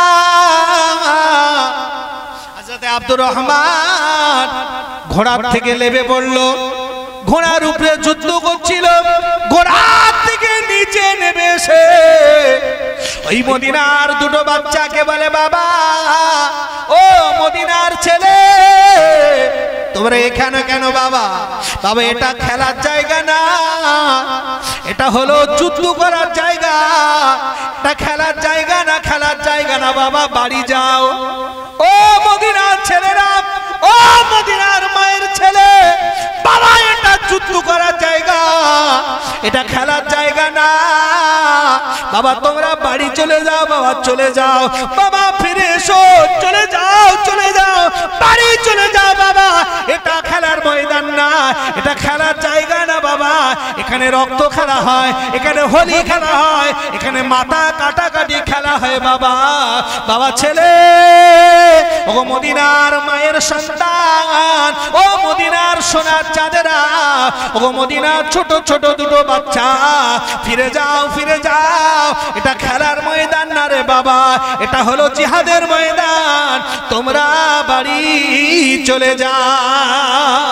হযরতে আব্দুর রহমান ঘোড়ার থেকে নেমে পড়ল। ঘোড়ার উপরে যুদ্ধ করছিল, ঘোড়ার থেকে নিচে নেমে এসে ওই মদিনার দুটো বাচ্চাকে বলে, বাবা ও মদিনার ছেলে তোমরা এখানে কেন? বাবা বাবা এটা খেলার জায়গা না, এটা হলো যুদ্ধ করার জায়গা, এটা খেলার জায়গা না, খেলার জায়গা না। বাবা বাড়ি যাও। ও মদিনার ছেলেরা, ও মদিনার মায়ের ছেলে, বাবা এটা যুদ্ধ করার জায়গা, এটা খেলার জায়গা না। বাবা তোমরা বাড়ি চলে যাও, বাবা চলে যাও, বাবা ফিরে এসো, চলে যাও চলে যাও, বাড়ি চলে যাও। বাবা এটা খেলার ময়দান না, এটা খেলার জায়গা না। বাবা এখানে রক্ত খেলা হয়, এখানে হোলি খেলা হয়, এখানে মাথা কাটাকাটি খেলা হয়। বাবা বাবা ছেলে, ও মদিনার মায়ের সন্তান, ও মদিনার সোনার চাঁদেরা, ও মদিনার ছোট ছোট দুটো বাচ্চা, ফিরে যাও ফিরে যাও, এটা খেলার ময়দান না রে বাবা, এটা হলো জিহাদের ময়দান, তোমরা বাড়ি চলে যাও।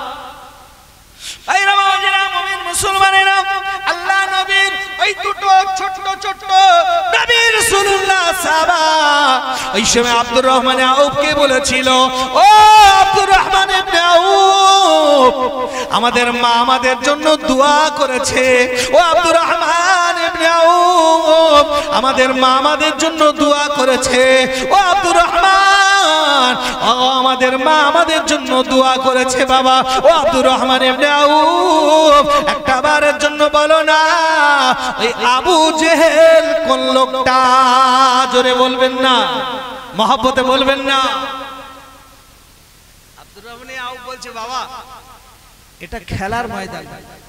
এই রামাজিরা মুমিন মুসলমানেরা, আল্লাহ নবীর ওই দুটো ছোট্ট ছোট্ট নবী রাসূলুল্লাহ সাহাবা ওই সময় আব্দুর রহমান আউফকে বলেছিল, ও আব্দুর রহমান ইবনে আউফ আমাদের মা আমাদের জন্য দোয়া করেছে। ও আব্দুর রহমান ইবনে আউফ আমাদের মা আমাদের জন্য দোয়া করেছে। ও আব্দুর রহমান, ও আমাদের মা আমাদের জন্য দোয়া করেছে। বাবা ও আব্দুর রহমান ইবনে আউফ একটা বারের জন্য বলো না ওই আবু জেহেল কোন লোকটা? জোরে বলবেন না, মহব্বতে বলবেন না। আব্দুর রহমান আউফ বলছে, বাবা এটা খেলার ময়দান।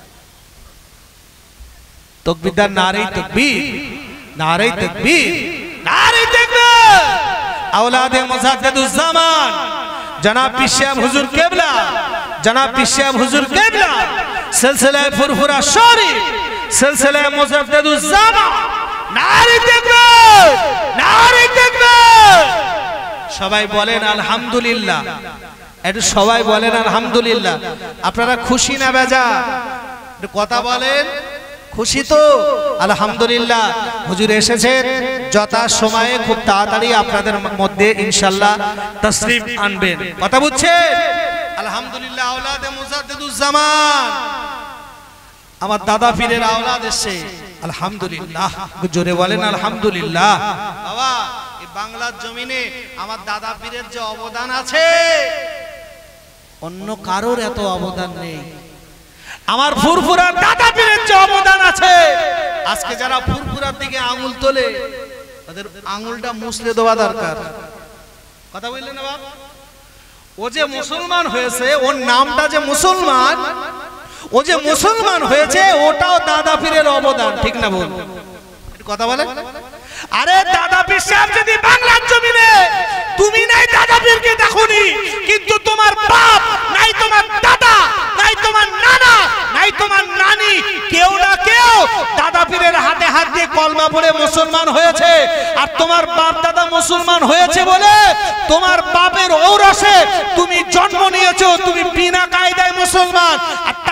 তাকবীর, নারে তাকবীর, নারে তাকবীর, নারে তাকবীর। আওলাদে মুজাদ্দিদুজ্জামান জনাব পীর সাহেব হুজুর কেবলা, জনাব পীর সাহেব হুজুর কেবলা সিলসিলায়ে ফুরফুরা শরীফ, সিলসিলায়ে মুজাদ্দিদুজ্জামান, নারে তাকবীর, নারে তাকবীর। সবাই বলেন আলহামদুলিল্লাহ, একটু সবাই বলেন আলহামদুলিল্লাহ। আপনারা খুশি না বেজা? একটু কথা বলেন, খুশি তো? আলহামদুলিল্লাহ। হুজুর এসেছেন যথা সময়ে, খুব তাড়াতাড়ি আপনাদের মধ্যে ইনশাআল্লাহ তাশরীফ আনবেন। কথা বুঝছেন? আলহামদুলিল্লাহ। আওলাদে মুজাদ্দিদুজ্জামান আমার দাদা পীরের আওলাদ এসে, আলহামদুলিল্লাহ। জোরে বলেন আলহামদুলিল্লাহ। বাবা এই বাংলার জমিনে আমার দাদা পীরের যে অবদান আছে অন্য কারোর এত অবদান নেই। আমার ফুরফুরার দাদা পীরের যে অবদান আছে, আজকে যারা ফুরফুরার দিকে আঙুল তোলে তাদের আঙুলটা মুছলে দেওয়া দরকার। কথা বললেন না বাবা? ও যে মুসলমান হয়েছে, ওর নামটা যে মুসলমান, ও যে মুসলমান হয়েছে ওটাও দাদা পীরের অবদান, ঠিক না বল? কথা বলে। আরে দাদা পীর সাহেব যদি বাংলার জমিনে, তুমি নাই দাদা পীরকে দেখোনি, কিন্তু তোমার বাপ নাই, তোমার দাদা নাই, তোমার নানা নাই, তোমার নানি, কেউ না কেউ দাদা পীরের হাতে হাত দিয়ে কলমা পড়ে মুসলমান হয়েছে। আর তোমার বাপ দাদা মুসলমান হয়েছে বলে তোমার বাপের ঔরসে তুমি জন্ম নিয়েছো, তুমি বিনা কায়দায় মুসলমান। আর তারা মুসলমান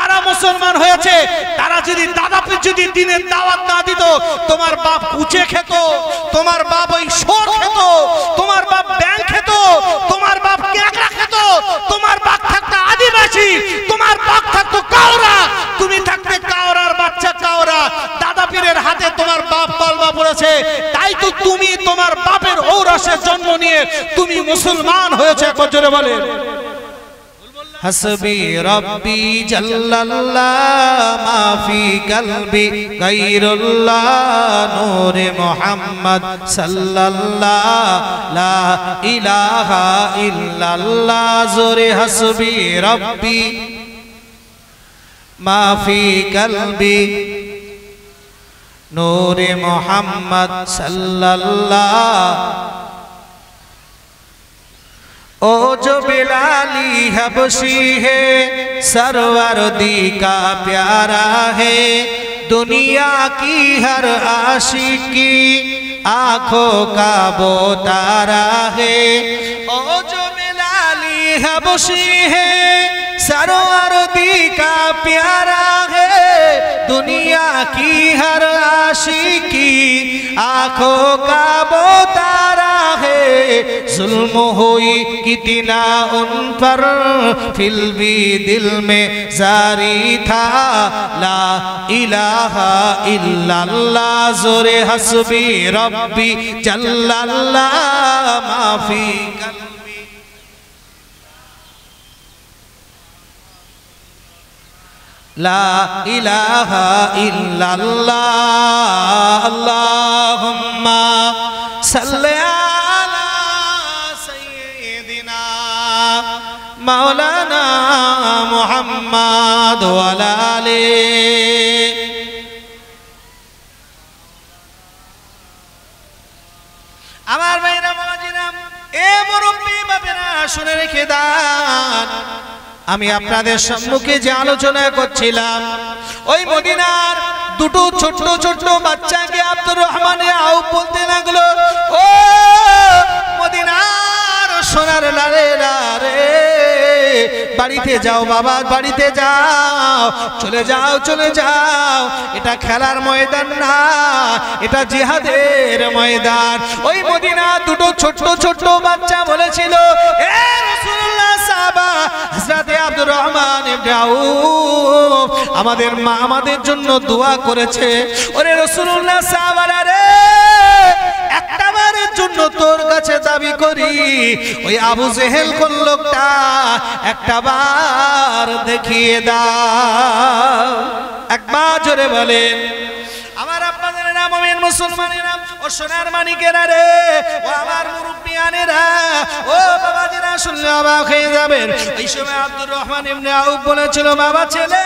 মুসলমান হয়েছে তারা যদি দাদাপীর যদি দিনের দাওয়াত না দিত, তোমার বাপ কুচে খেত, তোমার বাপ ওই শোর খেত, তোমার বাপ ব্যাং খেত, তোমার বাপ ক্যাকড়া খেত, তোমার বাপ থাকতো আদিবাসী, তোমার বাপ থাকতো কাওরা, তুমি থাকতে কাওরার বাচ্চা কাওরা। দাদাপীরের হাতে তোমার বাপ কলমা পড়েছে, তাই তো তুমি তোমার বাপের ঔরসে জন্ম নিয়ে তুমি মুসলমান হয়েছে। একবার জোরে বলে হাসবি রব্বি জাল্লাল্লাহ মাফি কলবি গায়রুল্লাহ নূরে মুহাম্মদ সাল্লাল্লাহ লা ইলাহা ইল্লাল্লাহ। জোরে হাসবি রব্বি মাফি কলবি নূরে মুহাম্মদ সাল্লাল্লাহ। ओ जो बिलाली हबशी है सरवर दी का प्यारा है, दुनिया की हर आशिक की आंखों का वो तारा है। ओ जो बिलाली हबशी है सरवर दी का प्यारा है, दुनिया की हर आशिक की आंखों का वो तारा है। जुल्म हुई कितना उन पर फिर भी दिल में जारी था ला इलाहा इल्लल्लाह। जोरे हस्बी रब्बी जल्लल्लाह माफी कल्बी। ला इलाहा इल्लल्लाह। अल्लाहुम्मा सल्ली मौलाना मुहम्मद वाला आले। আমার ভাইরা বাবাজিরা, এ মুরব্বি বাপেরা শুনে রেখে দেন, আমি আপনাদের সম্মুখে যে আলোচনা করছিলাম ওই মদিনার দুটো ছোট ছোট বাচ্চাকে আব্দুর রহমান আউফ বলতে লাগলো, ও মদিনার সোনার লালেরা রে, বাড়িতে যাও বাবা, বাড়িতে যাও, চলে যাও চলে যাও, এটা খেলার ময়দান না, এটা জিহাদের ময়দান। ওই মদিনা দুটো ছোট ছোট বাচ্চা বলেছিল, এ রাসূলুল্লাহ সাহাবা হযরত আব্দুর রহমান ইবনে আউফ, আমাদের মা আমাদের জন্য দোয়া করেছে। ওরে রাসূলুল্লাহ সাহাবারা রে, একটাবারের জন্য তোর কাছে দাবি করি, ওই আবু জেহেল কোন লোকটা একটাবার দেখিয়ে দাও। একবার জোরে বলেন। আমার আপনাদের নাম মুমিন মুসলমানেরা ও সোনার মানিকেরা রে, ও আমার মুরব্বিয়ানেরা, ও বাবাজিরা, শুনলে অবাক হয়ে যাবেন। এই সময় আব্দুর রহমান ইবনে আউফ বলেছিল, বাবা ছেলে,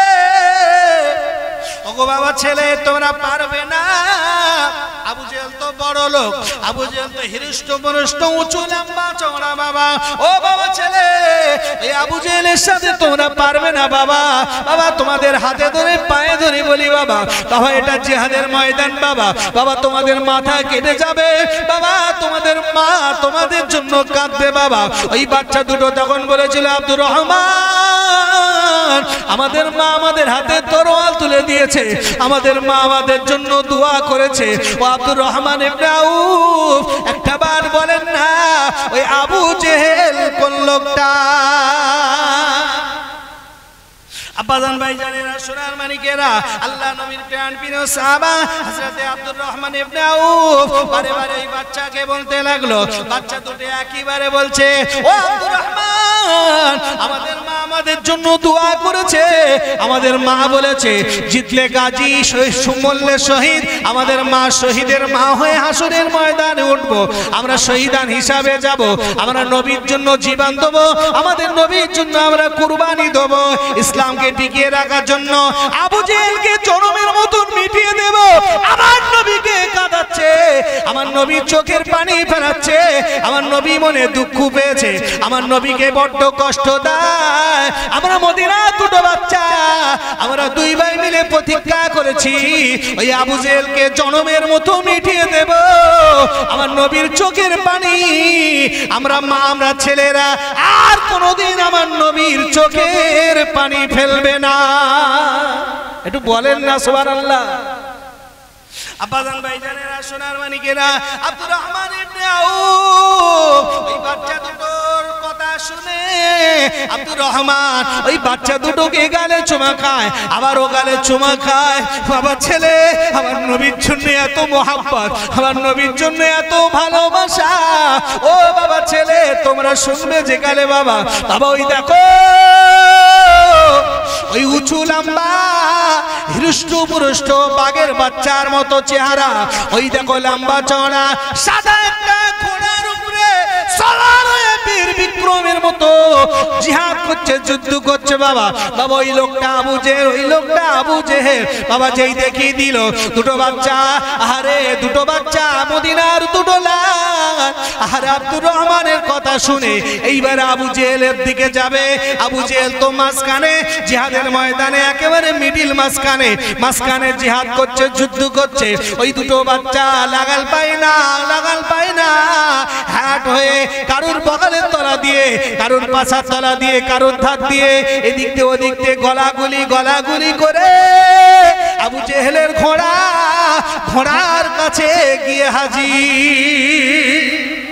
ওগো বাবা ছেলে, তোমরা পারবে না। আবু জেহেল তো বড় লোক, আবু জেহেল তো হিরষ্ট বরষ্ট উঁচু লম্বা চওড়া বাবা। ও বাবা ছেলে, এই আবু জেহেলের সাথে তোমরা পারবে না বাবা। বাবা তোমাদের হাতে ধরে পায়ে ধরে বলি বাবা, বাবা এটা জিহাদের ময়দান বাবা, বাবা তোমাদের মাথা কেটে যাবে বাবা, তোমাদের মা তোমাদের জন্য কাঁদবে বাবা। ওই বাচ্চা দুটো তখন বলেছিল, আব্দুর রহমান, আমাদের মা আমাদের হাতে তরোয়াল তুলে দিয়েছে, আমাদের মা আমাদের জন্য দোয়া করেছে। ও আব্দুর রহমান ইবনে আউফ, একটাবার বলেন না ওই আবু জেহেল কোন লোকটা? আব্বাজান ভাইজানেরা, সোনার মানিকেরা, আল্লাহ নবীর প্রাণ প্রিয় সাহাবা হযরত আব্দুর রহমান ইবনে আউফ বারে বারে এই বাচ্চাকে বলতে লাগলো, বাচ্চা দুটো একইবারে বলছে, ও আব্দুর রহমান, আমাদের মা আমাদের জন্য দোয়া করেছে, আমাদের মা বলেছে জিতলে গাজী, মরলে শহীদ, আমাদের মা শহীদের মা হয়ে হাসরের ময়দানে উঠবো, আমরা শহীদান হিসাবে যাব, আমরা নবীর জন্য জীবন দেব, আমাদের নবীর জন্য আমরা কুরবানি দেব, ইসলামকে টিকিয়ে রাখার জন্য আবু জেহেলকে জনমের মতন মিটিয়ে দেব। আমার নবীকে কাঁদাচ্ছে, আমার নবীর চোখের পানি ফেলাচ্ছে, আমার নবী মনে দুঃখ পেয়েছে, আমার নবীকে বড্ড কষ্ট দেয়। আমরা মদিনা দুটো বাচ্চা, আমরা দুই ভাই মিলে প্রতিজ্ঞা করেছি ওই আবু জেহেলকে জনমের মতো মিটিয়ে দেব। আমার নবীর চোখের পানি আমরা ছেলেরা আর কোনোদিন আমার নবীর চোখের পানি ফেলবে না। একটু বলেন না সুবহানাল্লাহ। আব্বাজান ভাইজানেরা, সোনার মানিকেরা, আব্দুর রহমান ইবনে আউফ ওই বাচ্চা দুটোর কথা শুনে আব্দুর রহমান ওই বাচ্চা দুটোকে গালে চুমা খায়, আবার ও গালে চুমা খায়। বাবা ছেলে, আমার নবীর জন্য এত মোহাব্বত, আমার নবীর জন্য এত ভালোবাসা। ও বাবা ছেলে, তোমরা শুনবে যে গালে বাবা বাবা ওই দেখো ওই উঁচু লম্বা হৃষ্টপুষ্ট বাঘের বাচ্চার মতো চেহারা, ওই দেখো লম্বা চওড়া সাদা একটা ঘোড়ার উপরে সওয়ার হয়ে বীর বিক্রমের মতো জিহাদ করছে, যুদ্ধ করছে। বাবা বাবা ওই লোকটা আবু জেহেল, ওই লোকটা আবু জেহেল। বাবা যেই দেখিয়ে দিল দুটো বাচ্চা, আরে দুটো বাচ্চা মদিনার দুটো লাল। আরে আব্দুর রহমানের কথা শুনে এইবার আবু জেহেলের দিকে যাবে। আবু জেহেল তো মাঝখানে জিহাদের ময়দানে, একেবারে মিডিল মাঝখানে জিহাদ করছে, যুদ্ধ করছে। ওই দুটো বাচ্চা লাগাল পায় না, হ্যাট হয়ে কারুর বগলের তলা দিয়ে, কারুর পাছার তলা দিয়ে, কারুর ধার দিয়ে এদিক দিয়ে ওদিক দিয়ে গলাগুলি করে আবু জেহেলের ঘোড়ার কাছে গিয়ে হাজির।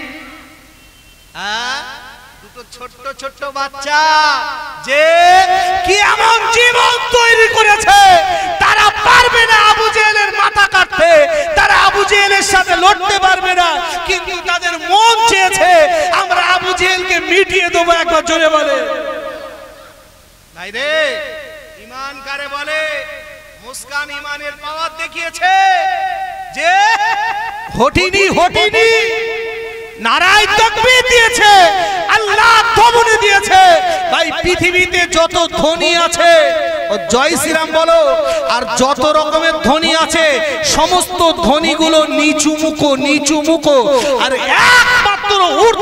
দুটো ছোট্ট বাচ্চা যে কি এমন জীবন তৈরি করেছে, তারা পারবে না আবু জেহেলের মাথা কাটতে, তারা আবু জেহেলের সাথে লড়তে পারবে না, কিন্তু তাদের মন চেয়েছে আমরা আবু জেহেলকে মিটিয়ে দেবো। একবার জোরে বলে ভাই রে, ঈমান কারে বলে? মুস্কান ঈমানের পাওয়ার দেখিয়েছে যে হটিনি নারায় তাকবীর দিয়েছে, আল্লাহ ধমনী দিয়েছে। ভাই পৃথিবীতে যত ধ্বনি আছে ও জয় শ্রীরাম বলো, আর যত রকমের ধ্বনি আছে সমস্ত ধ্বনিগুলো নিচু মুখো, আর একমাত্র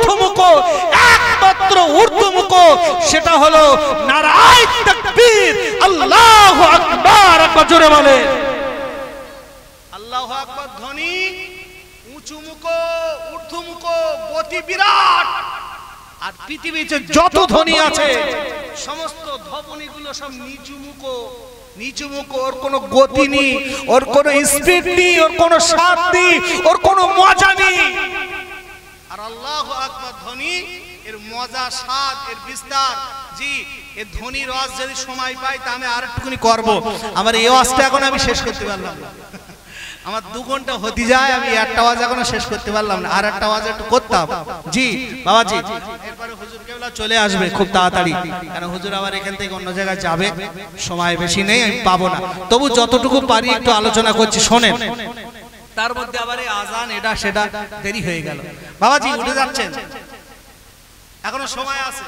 ঊর্ধ্বমুখ, সেটা হলো নারায় তাকবীর, আল্লাহু আকবার। একবার জোরে বলে আল্লাহু আকবার। ধ্বনি ঊর্ধ্বমুখ, গতি বিরাট। আর পৃথিবীতে যত ধ্বনি আছে সমস্ত ধ্বনিগুলো সব নিচুমুখ, ওর কোনো গতি নেই, ওর কোনো স্পিড নেই, ওর কোনো স্বাদ নেই, ওর কোনো মজা নেই। আর আল্লাহু আকবার ধ্বনি, এর মজা, স্বাদ, এর বিস্তার। জি, এর ধ্বনির ওয়াজ যদি সময় পাই তা আমি আর একটুখানি করবো। আমার এই ওয়াজটা এখন আমি শেষ করতে পারলাম না, আমার 2 ঘন্টা হতে যায়, আমি একটা আওয়াজ এখনো শেষ করতে পারলাম না, আর একটা আওয়াজ একটু করতাম। জি বাবাজি, এরপরে হুজুর কেবলা চলে আসবে খুব তাড়াতাড়ি, কারণ হুজুর আবার এখান থেকে অন্য জায়গায় যাবে, সময় বেশি নেই, আমি পাবো না। তবু যতটুকু পারি একটু আলোচনা করছি, শোনেন। তার মধ্যে আবার এই আজান এটা সেটা দেরি হয়ে গেল। বাবাজি উঠে যাচ্ছেন, এখনো সময় আছে।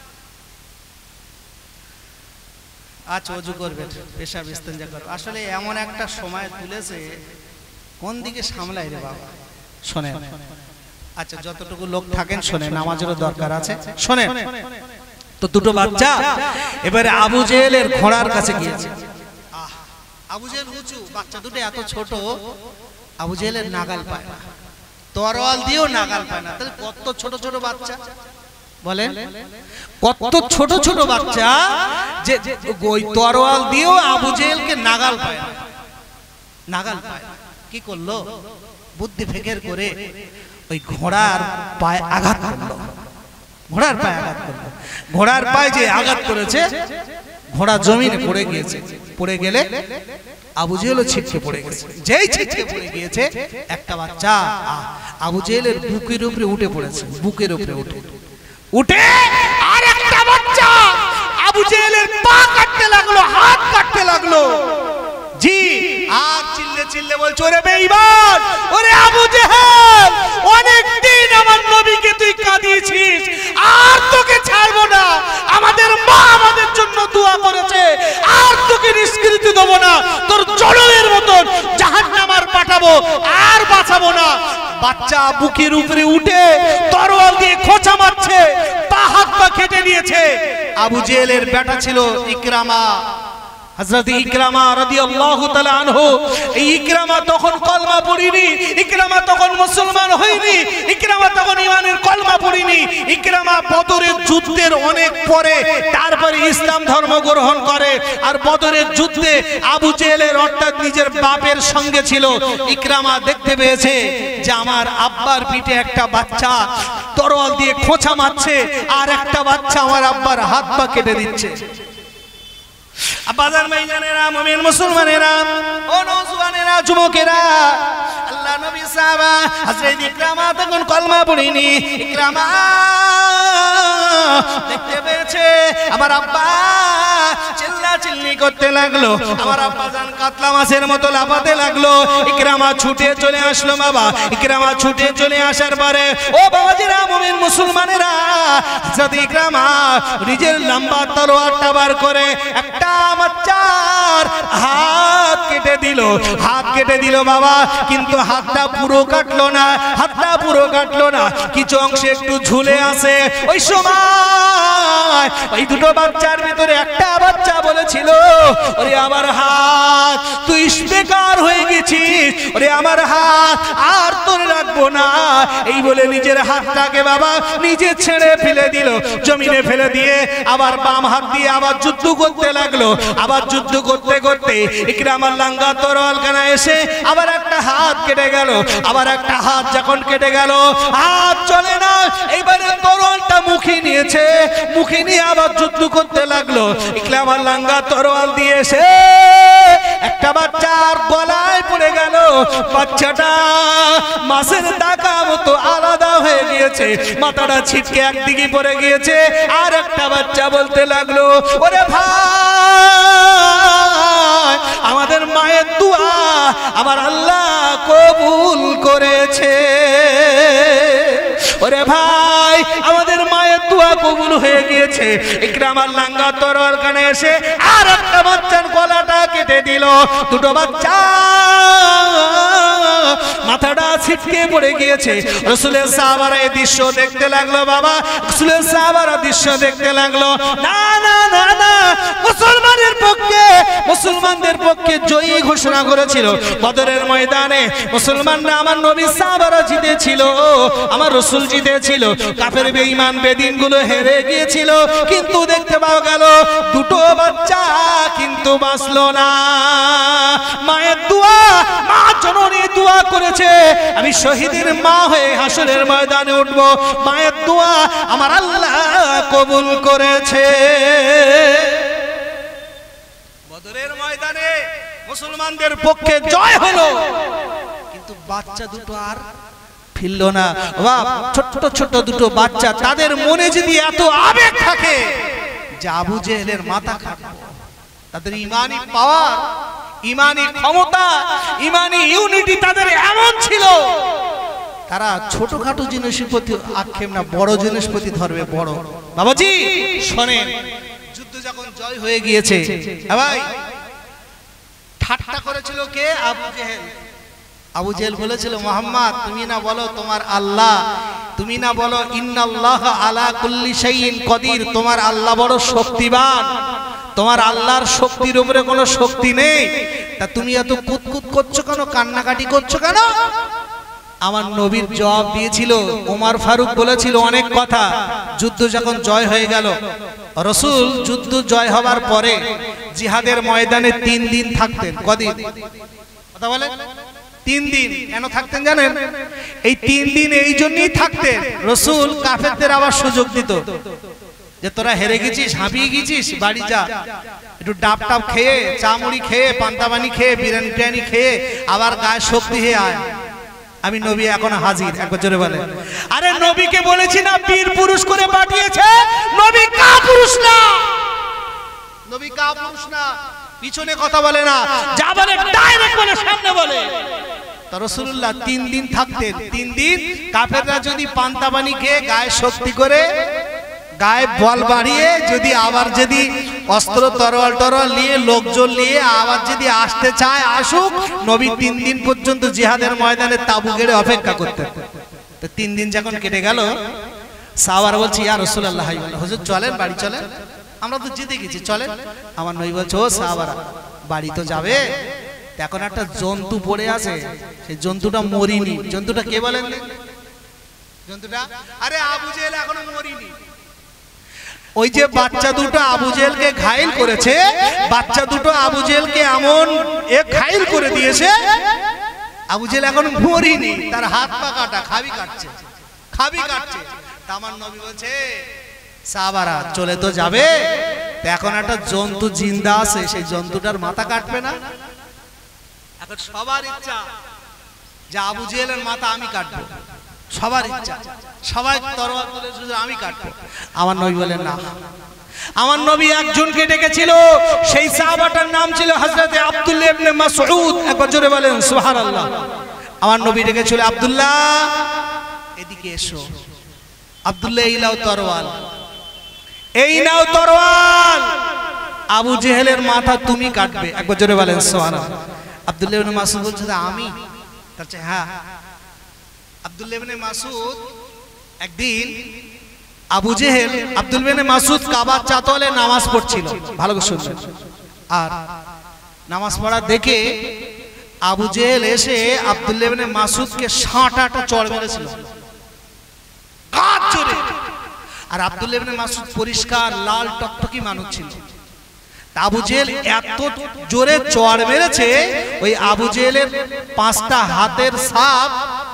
আচ্ছা ওযু করবেন, পেশাব ইস্তেঞ্জা করবেন। আসলে এমন একটা সময় তুলেছে, কোন দিকে সামলাই রে বাবা। শোনেন, আচ্ছা যতটুকু লোক থাকেন শোনেন, নামাজেরও দরকার আছে, শোনেন। তো দুটো বাচ্চা এবারে আবু জেহেলের ঘোড়ার কাছে গিয়েছে। আবু জেহেল উঁচু, বাচ্চা দুটো এত ছোট, আবু জেহেলের নাগাল পায় না, তরোয়াল দিয়েও নাগাল পায় না। তাহলে কত ছোট বাচ্চা বলেন, কত ছোট বাচ্চা যে ওই তরোয়াল দিয়েও আবু জেহেলকে নাগাল পায় না। কি করলো? বুদ্ধি ফেকের করে ওই ঘোড়ার পায়ে আঘাত করলো। ঘোড়ার পায়ে যে আঘাত করেছে, ঘোড়া জমিনে পড়ে গিয়েছে। পড়ে গেলে আবু জেহেলও ছিটকে পড়ে গেছে। যেই ছিটকে পড়ে গিয়েছে, একটা বাচ্চা আবু জেহেলের বুকের উপরে উঠে পড়েছে। উঠে আর একটা বাচ্চা আবু জেহেলের পা কাটতে লাগলো, হাত কাটতে লাগলো। জি, আর চিল্লে বলছে, ওরে বেঈমান, ওরে আবু জেহেল, অনেক দিন আমার নবীকে তুই কাঁদিয়েছিস, আর তোকে ছাড়বো না। আমাদের মা আমাদের জন্য দোয়া করেছে, আর তোকে নিষ্কৃতি দেবো না। তোর জনমের মতন জাহান্নামে পাঠাবো, আর বাঁচাবো না। বাচ্চা বুকের উপরে উঠে তরোয়াল দিয়ে খোঁচা মারছে, পা হাত পা কেটে দিয়েছে। আবু জেহেলের বেটা ছিল ইকরামা, হযরত ইকরামা রাদিয়াল্লাহু তাআলা আনহু। এই ইকরামা তখন কলমা পড়েনি, ইকরামা তখন মুসলমান হয়নি, ইকরামা তখন ঈমানের কলমা পড়েনি। ইকরামা বদরের যুদ্ধের অনেক পরে তারপরে ইসলাম ধর্ম গ্রহণ করে। আর বদরের যুদ্ধে আবু জেহেলের অর্থাৎ নিজের বাপের সঙ্গে ছিল। ইকরামা দেখতে পেয়েছে যে আমার আব্বার পিঠে একটা বাচ্চা তরোয়াল দিয়ে খোঁচা মারছে, আর একটা বাচ্চা আমার আব্বার হাত পা কেটে দিচ্ছে। আব্বাজান ভাইজানেরা, মুমিন মুসলমানেরা, ও নওজওয়ানেরা, যুবকেরা, আল্লাহ নবী সাহাবা হযরত ইকরামা তখন কলমা পড়েনি। ইকরামা দেখতে পেয়েছে আমার আব্বা চিল্লাচিল্লি করতে লাগলো, আমার আব্বাজান কাতলা মাছের মতো লাফাতে লাগলো। ইকরামা ছুটে চলে আসলো। বাবা ইকরামা ছুটে চলে আসার পরে, ও বাবাজিরা, মুমিন মুসলমানেরা, হযরত ইকরামা নিজের লম্বা তলোয়ারটা বার করে একটা বাচ্চার হাত কেটে দিল, হাত কেটে দিল বাবা। কিন্তু হাতটা পুরো কাটলো না, হাতটা পুরো কাটলো না, কিছু অংশে একটু ঝুলে আছে। ওই সময় ওই দুটো বাচ্চার ভিতরে একটা বাচ্চা বলেছিল, ওরে আমার হাত তুই বেকার হয়ে গেছিস, ওরে আমার হাত আর তোর রাখবো না। এই বলে নিজের হাতটাকে বাবা নিজে ছেড়ে ফেলে দিল, জমিনে ফেলে দিয়ে আবার বাম হাত দিয়ে আবার যুদ্ধ করতে লাগলো। আবার যুদ্ধ করতে করতে ইকরামার লাঙ্গা তরোয়াল কানা এসে আবার একটা হাত কেটে গেল। আবার একটা হাত যখন কেটে গেল, হাত চলে না, এইবারে তরোয়ালটা মুখে নিয়েছে, মুখে নিয়ে আবার যুদ্ধ করতে লাগলো। ইকরামার লাঙ্গা তরোয়াল দিয়ে এসে একটা বাচ্চার গলায় পড়ে গেল। বাচ্চাটা মাছের টাকা মতো আলাদা হয়ে গিয়েছে, মাথাটা ছিটকে একদিকে পড়ে গিয়েছে। আর একটা বাচ্চা বলতে লাগলো, ওরে ভাই, আমাদের মায়ের দোয়া আমার আল্লাহ কবুল করেছে। ওরে ভাই, আমাদের মায়ের দোয়া কবুল হয়ে গিয়েছে। ইকরামার লাঙ্গা তরোয়াল কানে এসে আর একটা বাচ্চার গলাটা কেটে দিল। দুটো বাচ্চা মাথাটা ছিটকে পড়ে গিয়েছে। রাসূলের সাহাবারা এই দৃশ্য দেখতে লাগলো। বাবা রাসূলের সাহাবারা দৃশ্য দেখতে লাগলো। না না না না, মুসলমানদের পক্ষে জয়ী ঘোষণা করেছিল বদরের ময়দানে। মুসলমানরা আমার নবী সাহাবারা জিতেছিল, আমার রাসূল জিতেছিল। কাফের বেঈমান বেদিনগুলো হেরে গিয়েছিল। কিন্তু দেখতে পাওয়া গেল দুটো বাচ্চা কিন্তু বাঁচলো না। মায়ের দোয়া, মা জননী দোয়া করেছে, আমি শহীদের মা হয়ে হাসরের ময়দানে উঠব। মায়ের দোয়া আমার আল্লাহ কবুল করেছে। বদরের ময়দানে মুসলমানদের পক্ষে জয় হলো, কিন্তু বাচ্চা দুটো আর ফিরল না। ছোট্ট ছোট্ট দুটো বাচ্চা, তাদের মনে যদি এত আবেগ থাকে যে আবু জেহেলের মাথা কাটবো, তাদের ইমানি পাওয়ার, ইমানি ক্ষমতা, ইমানি ইউনিটি তাদের এমন ছিল, তারা ছোটখাটো জিনিসের প্রতি আক্ষেপ না, বড় জিনিস প্রতি ধরবে। বড় বাবাজি শোনেন, যুদ্ধ যখন জয় হয়ে গিয়েছে, ভাই ঠাট্টা করেছিল কে? আবু জেহেল। আবু জেহেল বলেছিল, মুহাম্মদ তুমি না বলো তোমার আল্লাহ, তুমি না বলো ইন্নাল্লাহ আলা কুল্লি শাইইন কদির, তোমার আল্লাহ বড় শক্তিমান, তোমার আল্লাহর শক্তির উপরে কোনো শক্তি নেই, তা তুমি এত কুতকুত করছো কেন, কান্নাকাটি করছো কেন? আমার নবীর জবাব দিয়েছিল, ওমর ফারুক বলেছিল অনেক কথা। যুদ্ধ যখন জয় হয়ে গেল, রাসূল যুদ্ধ জয় হবার পরে জিহাদের ময়দানে 3 দিন থাকতেন। কদিন কথা বলেন? 3 দিন। কেন থাকতেন জানেন? এই 3 দিন এই জন্যই থাকতেন, রাসূল কাফেরদের আবার সুযোগ দিত যে তোরা হেরে গেছিস, হাঁপিয়ে গেছিস, বাড়ি যা, একটু ডাব টাব খেয়ে, চা মুড়ি খেয়ে, পান্তা পানি খেয়ে, বিরিয়ানি টিয়ানি খেয়ে আবার গায়ে শক্তি হয়ে আয়, আমি নবী এখন হাজির। একবার জোরে বলে। আরে নবীকে বলেছি না বীর পুরুষ করে পাঠিয়েছে, নবী কা পুরুষ না, নবী কা পুরুষ না, পিছনে কথা বলে না, যা বলে ডাইরেক্ট বলে, সামনে বলে। তা রাসূলুল্লাহ 3 দিন থাকতেন। 3 দিন কাফেররা যদি পান্তা পানি খেয়ে গায়ে শক্তি করে গায়ে বল বাড়িয়ে যদি আবার যদি অস্ত্র তরোয়াল টরোয়াল নিয়ে লোকজন নিয়ে আবার যদি আসতে চায় আসুক। নবী 3 দিন পর্যন্ত জিহাদের ময়দানে তাবু গেড়ে অপেক্ষা করতেন। তো 3 দিন যখন কেটে গেল, সাহাবারা বলছে ইয়া রাসূলুল্লাহ, হুজুর চলেন বাড়ি চলেন, আমরা তো জিতে গেছি চলেন। আমার নবী বলছে ও সাহাবারা বাড়ি তো যাবে, এখন একটা জন্তু পড়ে আছে, সেই জন্তুটা মরিনি। জন্তুটা কে বলেন? জন্তুটা আরে আবু জেহেল এখনো মরিনি। ওই যে বাচ্চা দুটো আবু জেহেলকে ঘায়েল করেছে, বাচ্চা দুটো আবু জেহেলকে এমন ঘায়েল করে দিয়েছে, আবু জেহেল এখন মরিনি, তার হাত পা কাটা, খাবি কাটছে। আমার নবী বলছে সাহাবারা চলে তো যাবে, এখন একটা জন্তু জিন্দা আছে, সেই জন্তুটার মাথা কাটবে না? এখন সবার ইচ্ছা যে আবু জেহেলের মাথা আমি কাটবো, সবার ইচ্ছা, সবাই তরোয়াল তুলে শুধু আমি কাটবো। আমার নবী বলেন না। আমার নবী একজনকে ডেকেছিল, সেই সাহাবাটার নাম ছিল হযরত আব্দুল্লাহ ইবনে মাসউদ। একবার জোরে বলেন সুবহানাল্লাহ। আমার নবী ডেকেছিল আব্দুল্লাহ এদিকে এসো। আব্দুল্লাহ এই নাও তরোয়াল, এই নাও তরোয়াল, আবু জেহেলের মাথা তুমি কাটবে। একবার জোরে বলেন সুবহানাল্লাহ। আব্দুল্লাহ ইবনে মাসউদ বলছে আমি? বলছে হ্যাঁ। আব্দুল্লাহ ইবনে মাসউদ একদিন আবু জেহেল, আব্দুল্লাহ ইবনে মাসউদ কাবার চাতলে নামাজ পড়ছিল, ভালো করে শুনবেন। আর নামাজ পড়া দেখে আবু জেহেল এসে আব্দুল্লাহ ইবনে মাসউদকে 60টা চড় মেরেছিল গাছ জোরে। আর আব্দুল্লাহ ইবনে মাসউদ পরিষ্কার লাল টকটকি মানুষ ছিল। আবু জেহেল এত জোরে চড় মেরেছে, ওই আবু জেহেলের 5টা হাতের ছাপ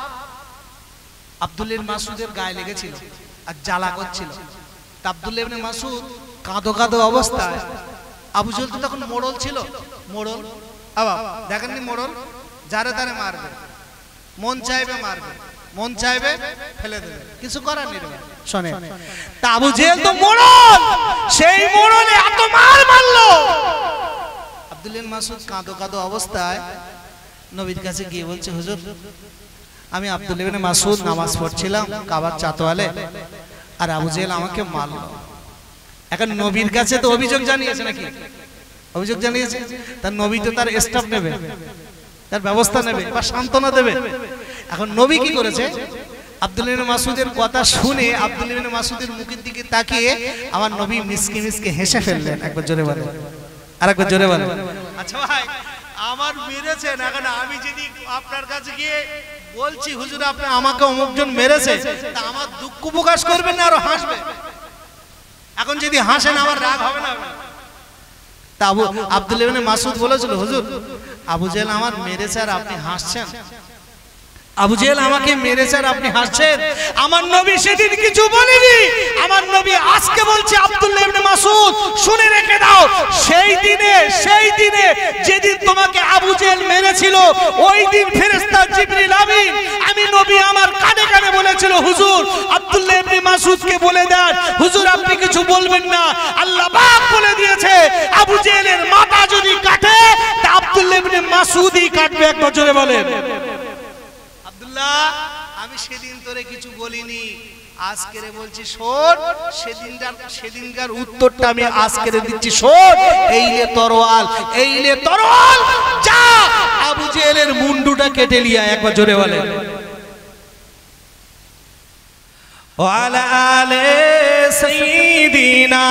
আব্দুল্লাহ ইবনে মাসউদের গায়ে লেগেছিল আর জ্বালা করছিল। আব্দুল্লাহ ইবনে মাসউদ কাঁদো কাঁদো অবস্থায়, আবু জেহেল তো তখন মোড়ল ছিল, মোড়ল আবার দেখেননি মোড়ল, যারে তারে মারবে, মন চাইবে মারবে, মন চাইবে ফেলে দেবে, কিছু করার নেই। শোনে তা আবু জেহেল তো মোড়ল, সেই মোড়লে এত মার মারলো। আব্দুল্লাহ ইবনে মাসউদ কাঁদো কাঁদো অবস্থায় নবীর কাছে গিয়ে বলছে হুজুর আমি আব্দুল্লাহ ইবনে মাসউদ নামাজ পড়ছিলাম কাবার চাতওয়ালে, আর আবু জেহেল আমাকে মারলো। এখন নবীর কাছে তো অভিযোগ জানিয়েছে, নাকি অভিযোগ জানিয়েছে? তার নবী তো তার স্টাফ নেবে, তার ব্যবস্থা নেবে বা সান্ত্বনা দেবে। এখন নবী কি করেছে? আব্দুল্লাহ ইবনে মাসউদের কথা শুনে আব্দুল্লাহ ইবনে মাসউদের মুখের দিকে তাকিয়ে আমার নবী মিসকে মিসকে হেসে ফেললেন। একবার জোরে বলেন, আরেকবার জোরে বলেন। আচ্ছা ভাই আমার মেরেছেন, এখন আমি যদি আপনার কাছে গিয়ে বলছি হুজুর আপনি আমাকে অমুকজন মেরেছে, তা আমার দুঃখ প্রকাশ করবেন না আর হাসবে? এখন যদি হাসেন আমার রাগ হবে না? তা আব্দুল্লাহ ইবনে মাসউদ বলেছিল হুজুর আবু জেহেল আমার মেরেছে আর আপনি হাসছেন, আবু জেহেল আমাকে মেরেছে আর আপনি হাসছেন। আমার নবী সেদিন কিছু বলেনি, আমার নবী আজকে বলছে আব্দুল্লাহ ইবনে মাসউদ শুনে রেখে দাও, সেই দিনে যেদিন তোমাকে আবু জেহেল মেরেছিল, ওই দিন ফেরেশতা জিবরিল আমিন আমি নবী আমার কানে কানে বলেছিল হুজুর আব্দুল্লাহ ইবনে মাসউদকে বলে দেন হুজুর আপনি কিছু বলবেন না, আল্লাহ পাক বলে দিয়েছে আবু জেহেলের মাথা যদি কাটে তা আব্দুল্লাহ ইবনে মাসউদই কাটবে। একবার জোরে বলেন। আমি সেদিন তোরে কিছু বলিনি, আজকে বলছি শোন, সেদিনকার উত্তরটা আমি আজকে দিচ্ছি শোন। এইলে তরোয়াল, এইলে তরোয়াল, যা আবু জেহেলের মুন্ডুটা কেটে লিয়া। একবার জোরে বলেন। ওয়ালা আলে সাইয়্যিদিনা।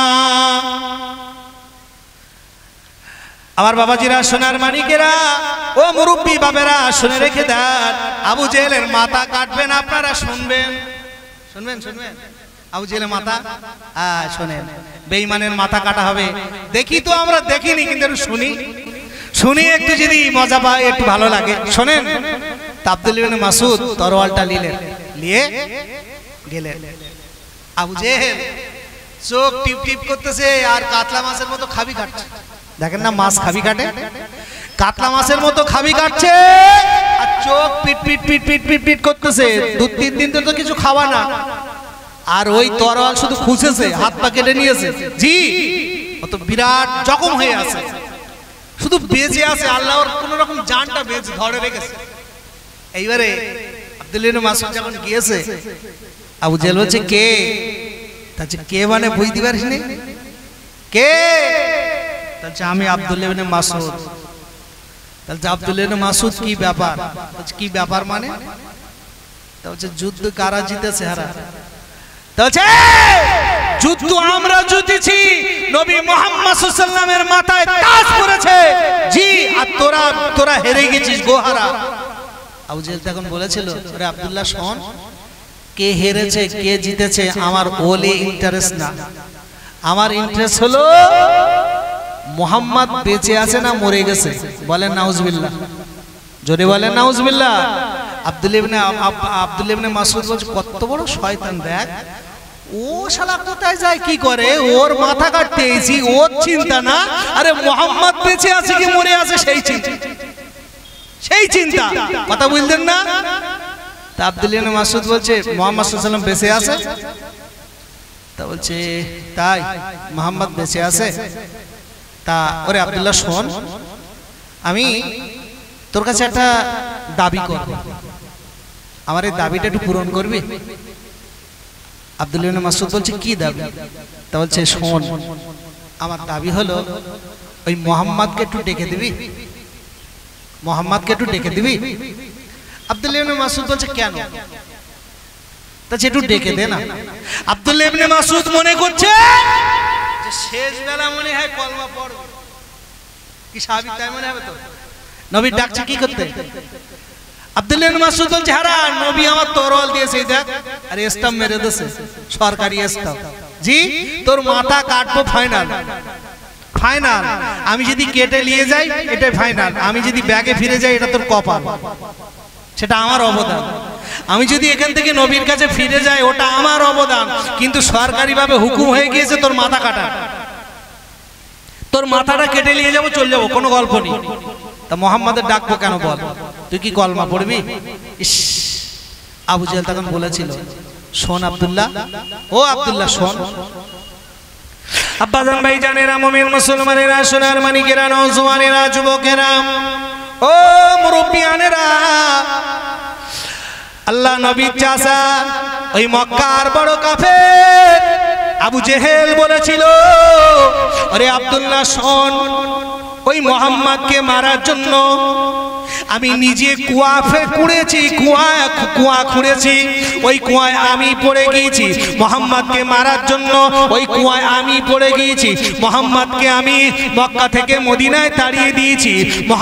আমার বাবাজিরা, সোনার মানিকেরা, ও মুরব্বী বাবেরা শুনে রেখে দেন, আবু জেহেলের মাথা কাটবেন আপনারা, শুনবেন শুনবেন শুনবেন। আবু জেহেলের মাথা শোনেন, বেঈমানের মাথা কাটা হবে। দেখি তো আমরা দেখিনি, কিন্তু শুনি শুনি একটু যদি মজা পায় একটু ভালো লাগে। শোনেন আব্দুল্লাহ ইবনে মাসউদ তরোয়ালটা নিয়ে গেলেন। আবু জেহেল চোখ টিপ টিপ করতেছে আর কাতলা মাছের মতো খাবি কাটছে। দেখেন না মাছ খাবি কাটে, কাতলা মাছের মতো খাবি কাটছে আর চোখ পিট পিট পিট পিট পিট পিট করতেছে। 2-3 দিন তো কিছু খাওয়া না, আর ওই তরোয়াল শুধু খুঁজেছে, হাত পা কেটে নিয়েছে। জি অত বিরাট জখম হয়ে আছে, শুধু বেঁচে আছে, আল্লাহর কোন রকম জানটা বেঁচে ধরে রেখেছে। এইবারে আব্দুল্লাহ ইবনে মাসউদ যখন গিয়েছে, আবু জেহেল বলছে কে? তাহলে কে মানে বুঝতে পারিস নি কে? তাহলে আমি আব্দুল্লাহ ইবনে মাসউদ। তাহলে আব্দুল্লাহ ইবনে মাসউদ কি ব্যাপার? কি ব্যাপার মানে? তাহলে যুদ্ধ কারা জিতেছে হারা? তাহলে যুদ্ধ আমরা জিতেছি, নবী মুহাম্মদ সাল্লাল্লাহু আলাইহি ওয়াসাল্লামের মাথায় তাজ পড়েছে জি, আর তোরা হেরে গেছিস গোহারা। আবু জেহেল তখন বলেছিল, আরে আব্দুল্লাহ শোন, কে হেরেছে কে জিতেছে আমার ওলে ইন্টারেস্ট না, আমার ইন্টারেস্ট হলো মুহাম্মদ বেঁচে আছে না মরে গেছে। বলেন নাউজুবিল্লাহ, জোরে বলেন নাউজুবিল্লাহ। আব্দুল্লাহ ইবনে মাসউদ বলছে, কত বড় শয়তান দেখ, ও শালা কোথায় যায় কি করে, ওর মাথা কাটতে এসি, ওর চিন্তা না, আরে মুহাম্মদ বেঁচে আছে কি মরে আছে সেই চিন্তা, সেই চিন্তা। কথা বুঝলেন না? তা আব্দুল্লাহ ইবনে মাসউদ বলছে মুহাম্মদ সাল্লাল্লাহু আলাইহি ওয়াসাল্লাম বেঁচে আছে? তা বলছে তাই, মুহাম্মদ বেঁচে আছে। তা ওরে আব্দুল্লাহ শোন, আমি তোর কাছে একটা দাবি করব, আমার এই দাবিটা একটু পূরণ করবি? আব্দুল্লাহ ইবনে মাসউদ বলছে কি দাবি? তা বলছে শোন, আমার দাবি হলো ওই মুহাম্মদকে একটু ডেকে দিবি, মুহাম্মদকে একটু ডেকে দিবি। আব্দুল্লাহ ইবনে মাসউদ বলছে কেন? তা একটু ডেকে দে না। আব্দুল্লাহ ইবনে মাসউদ মনে করছে যে শেষ বেলা মনে হয় কলমা পড়বে, কি সাহাবী তাই মনে হবে তো, নবী ডাকছে কি করতে? আব্দুল্লাহ ইবনে মাসউদ বলছে হারা নবী আমার তরল দিয়েছে, দেখ আরে স্টাম্প মেরে দিয়েছে, সরকারি স্টাম্প, জি তোর মাথা কাটবো ফাইনাল, ফাইনাল। আমি যদি কেটে নিয়ে যাই এটাই ফাইনাল, আমি যদি ব্যাগে ফিরে যাই এটা তোর কপাল, সেটা আমার অবদান। আমি যদি এখান থেকে নবীর কাছে ফিরে যাই ওটা আমার অবদান, কিন্তু সরকারিভাবে হুকুম হয়ে গিয়েছে তোর মাথা কাটা, তোর মাথাটা কেটে নিয়ে যাবো, চলে যাবো, কোনো গল্প নেই। তা মুহাম্মাদের ডাকবো কেন বল, তুই কি কলমা পড়বি? ইস, আবু জেহেল তখন বলেছিল, শোন আব্দুল্লাহ, ও আব্দুল্লাহ শোন, আব্বাজান ভাই জানেরা, মুমিন মুসলমানেরা, সোনার মানিকেরা, নওজওয়ানেরা, যুবকেরা, ও মুরব্বিয়ানেরা, আল্লাহ নবীর চাচা ওই মক্কার বড় কাফের আবু জেহেল বলেছিল, আরে আব্দুল্লাহ শোন, ওই মুহাম্মদকে মারার জন্য আমি নিজে কুয়া খুঁড়েছি, কুয়া খুঁড়েছি, ওই কুয়ায় আমি পড়ে গিয়েছি। মুহাম্মদকে মারার জন্য ওই কুয়ায় আমি পড়ে গিয়েছি। মুহাম্মদকে আমি মক্কা থেকে মদিনায় তাড়িয়ে দিয়েছি।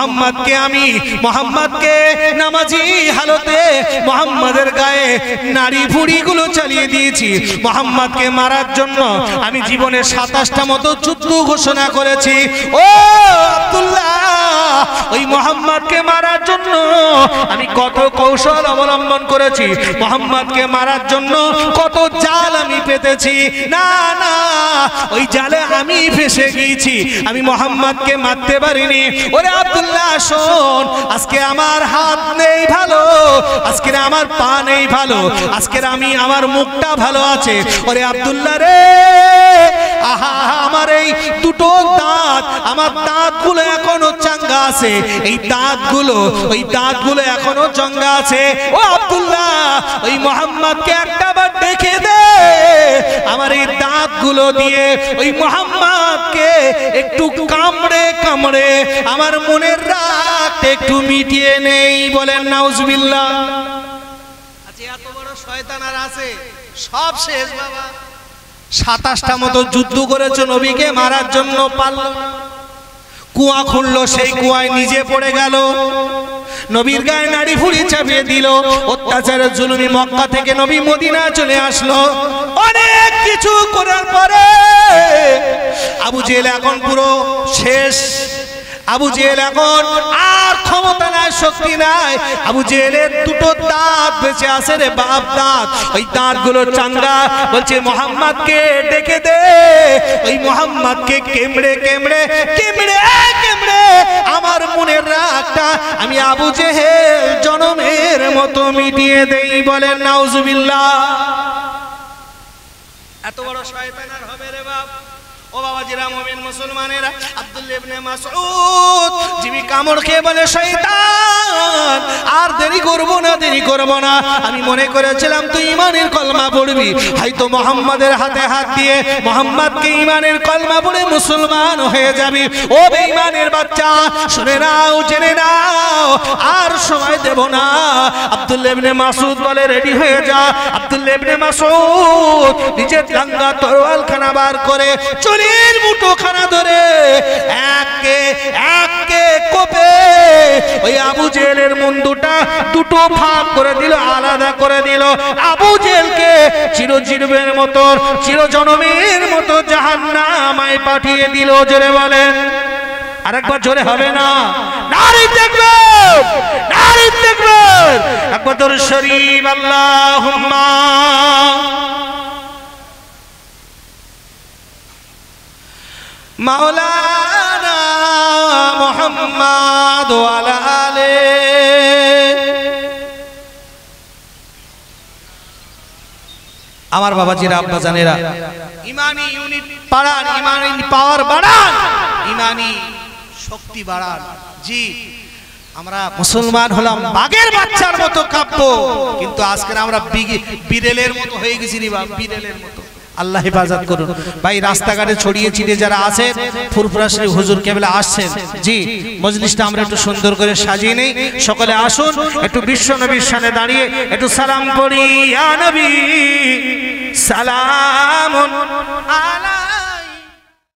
মুহাম্মদকে নামাজি হালতে মুহাম্মদের গায়ে নাড়ি ভুড়িগুলো চালিয়ে দিয়েছি। মুহাম্মদকে মারার জন্য আমি জীবনে 27টা মতো যুদ্ধ ঘোষণা করেছি। ও আব্দুল্লাহ, ওই মুহাম্মদকে মারার জন্য আমি কত কৌশল অবলম্বন করেছি, মুহাম্মদকে মারার জন্য কত জাল আমি পেতেছি, না না ওই জালে আমি ফেসে গিয়েছি, আমি মুহাম্মদকে মারতে পারিনি। ওরে আব্দুল্লাহ শোন, আজকে আমার হাত নেই ভালো, আজকে আমার পা নেই ভালো, আজকে আমার মুখটা ভালো আছে। ওরে আব্দুল্লাহ রে, আহা আমার এই দুটো দাঁত, আমার দাঁতগুলো এখনো চাঙ্গা আছে, এই দাঁতগুলো এখনো চাঙ্গা আছে। ও আব্দুল্লাহ, ওই মুহাম্মদকে একটাবার দেখে দে, আমার এই দাঁতগুলো দিয়ে ওই মুহাম্মদকে একটু কামড়ে কামড়ে আমার মনের রাগ একটু মিটিয়ে নেই। বলেন নাউজুবিল্লাহ। আচ্ছা এত বড় শয়তান আর আছে, সব শেষ বাবা। 27টা মতো যুদ্ধ করেছে, নবীকে মারার জন্য পারল না। কুয়া খুললো, সেই কুয়ায় নিজে পড়ে গেল, নবীর গায়ে নাড়ি ভুড়ি চাপিয়ে দিল। অত্যাচারের জুলুমি মক্কা থেকে নবী মদিনা চলে আসলো। অনেক কিছু করার পরে আবু জেহেল এখন পুরো শেষ। আবু জেহেল এখন আর ক্ষমতা নাই, শক্তি নাই। আবু জেহেলের দুটো দাঁত বেঁচে আছে রে বাপ, দাঁত, ওই দাঁতগুলো চাঙ্গা। বলছে মুহাম্মদকে ডেকে দে, ওই মুহাম্মদকে কেমড়ে কেমড়ে কেমড়ে কেমড়ে আমার মনের রাগটা আমি আবু জেহেল জনমের মতো মিটিয়ে দেই। বলেন নাউজুবিল্লাহ। এত বড় শয়তান আর হবে রে বাপ। ও বাবাজিরা মুমিন মুসলমানেরা, আব্দুল্লাহ ইবনে মাসউদ জিবি কামড় খেয়ে বলে শয়তান আর দেরি করব না আমি মনে করেছিলাম তুই ঈমানের কলমা পড়বি, হয়তো মুহাম্মাদের হাতে হাত দিয়ে মুহাম্মাদকে ঈমানের কলমা পড়ে মুসলমান হয়ে যাবি। ও বেঈমানের বাচ্চা শুনে নাও, জেনে নাও, আর সময় দেব না। আব্দুল্লাহ ইবনে মাসউদ বলে রেডি হয়ে যা। আব্দুল্লাহ ইবনে মাসউদ নিজের ডাঙ্গা তরোয়ালখানা বার করে চুলের মুঠোখানা ধরে একে কোপে ওই আবু জেহেলের মুন্ডুটা দুটো ভাগ করে দিল, আলাদা করে দিল। আবু জেহেলকে চিরজীবের মতো চিরজনমের মতো জাহান্নামে পাঠিয়ে দিল। জোরে বলেন, আরেকবার জোরে হবে না? নারী তাকবীর, নারী তাকবীর, একবার দরুদ শরীফ আল্লাহুম্মা মাওলানা মুহাম্মদ ওয়া আলা আলিহি। আমার বাবাজিরা, আব্বা জানেরা, ইমানি ইউনিট বাড়ান, ইমানি পাওয়ার বাড়ান, ইমানি শক্তি বাড়ান। জি, আমরা মুসলমান হলাম বাঘের বাচ্চার মতো কাঁপব, কিন্তু আজকে আমরা বিড়েলের মতো হয়ে গেছি রে বাবা, বিড়েলের মতো। আল্লাহ হেফাজত করুন। ভাই রাস্তাঘাটে ছড়িয়ে ছিটিয়ে যারা আছেন, ফুরফুরা শরীফ হুজুর কেবলা আসছেন। জি, মজলিসটা আমরা একটু সুন্দর করে সাজিয়ে নেই। সকলে আসুন, একটু বিশ্ব নবীর সামনে দাঁড়িয়ে একটু সালাম পড়ি। ইয়া নবী সালামুন আলা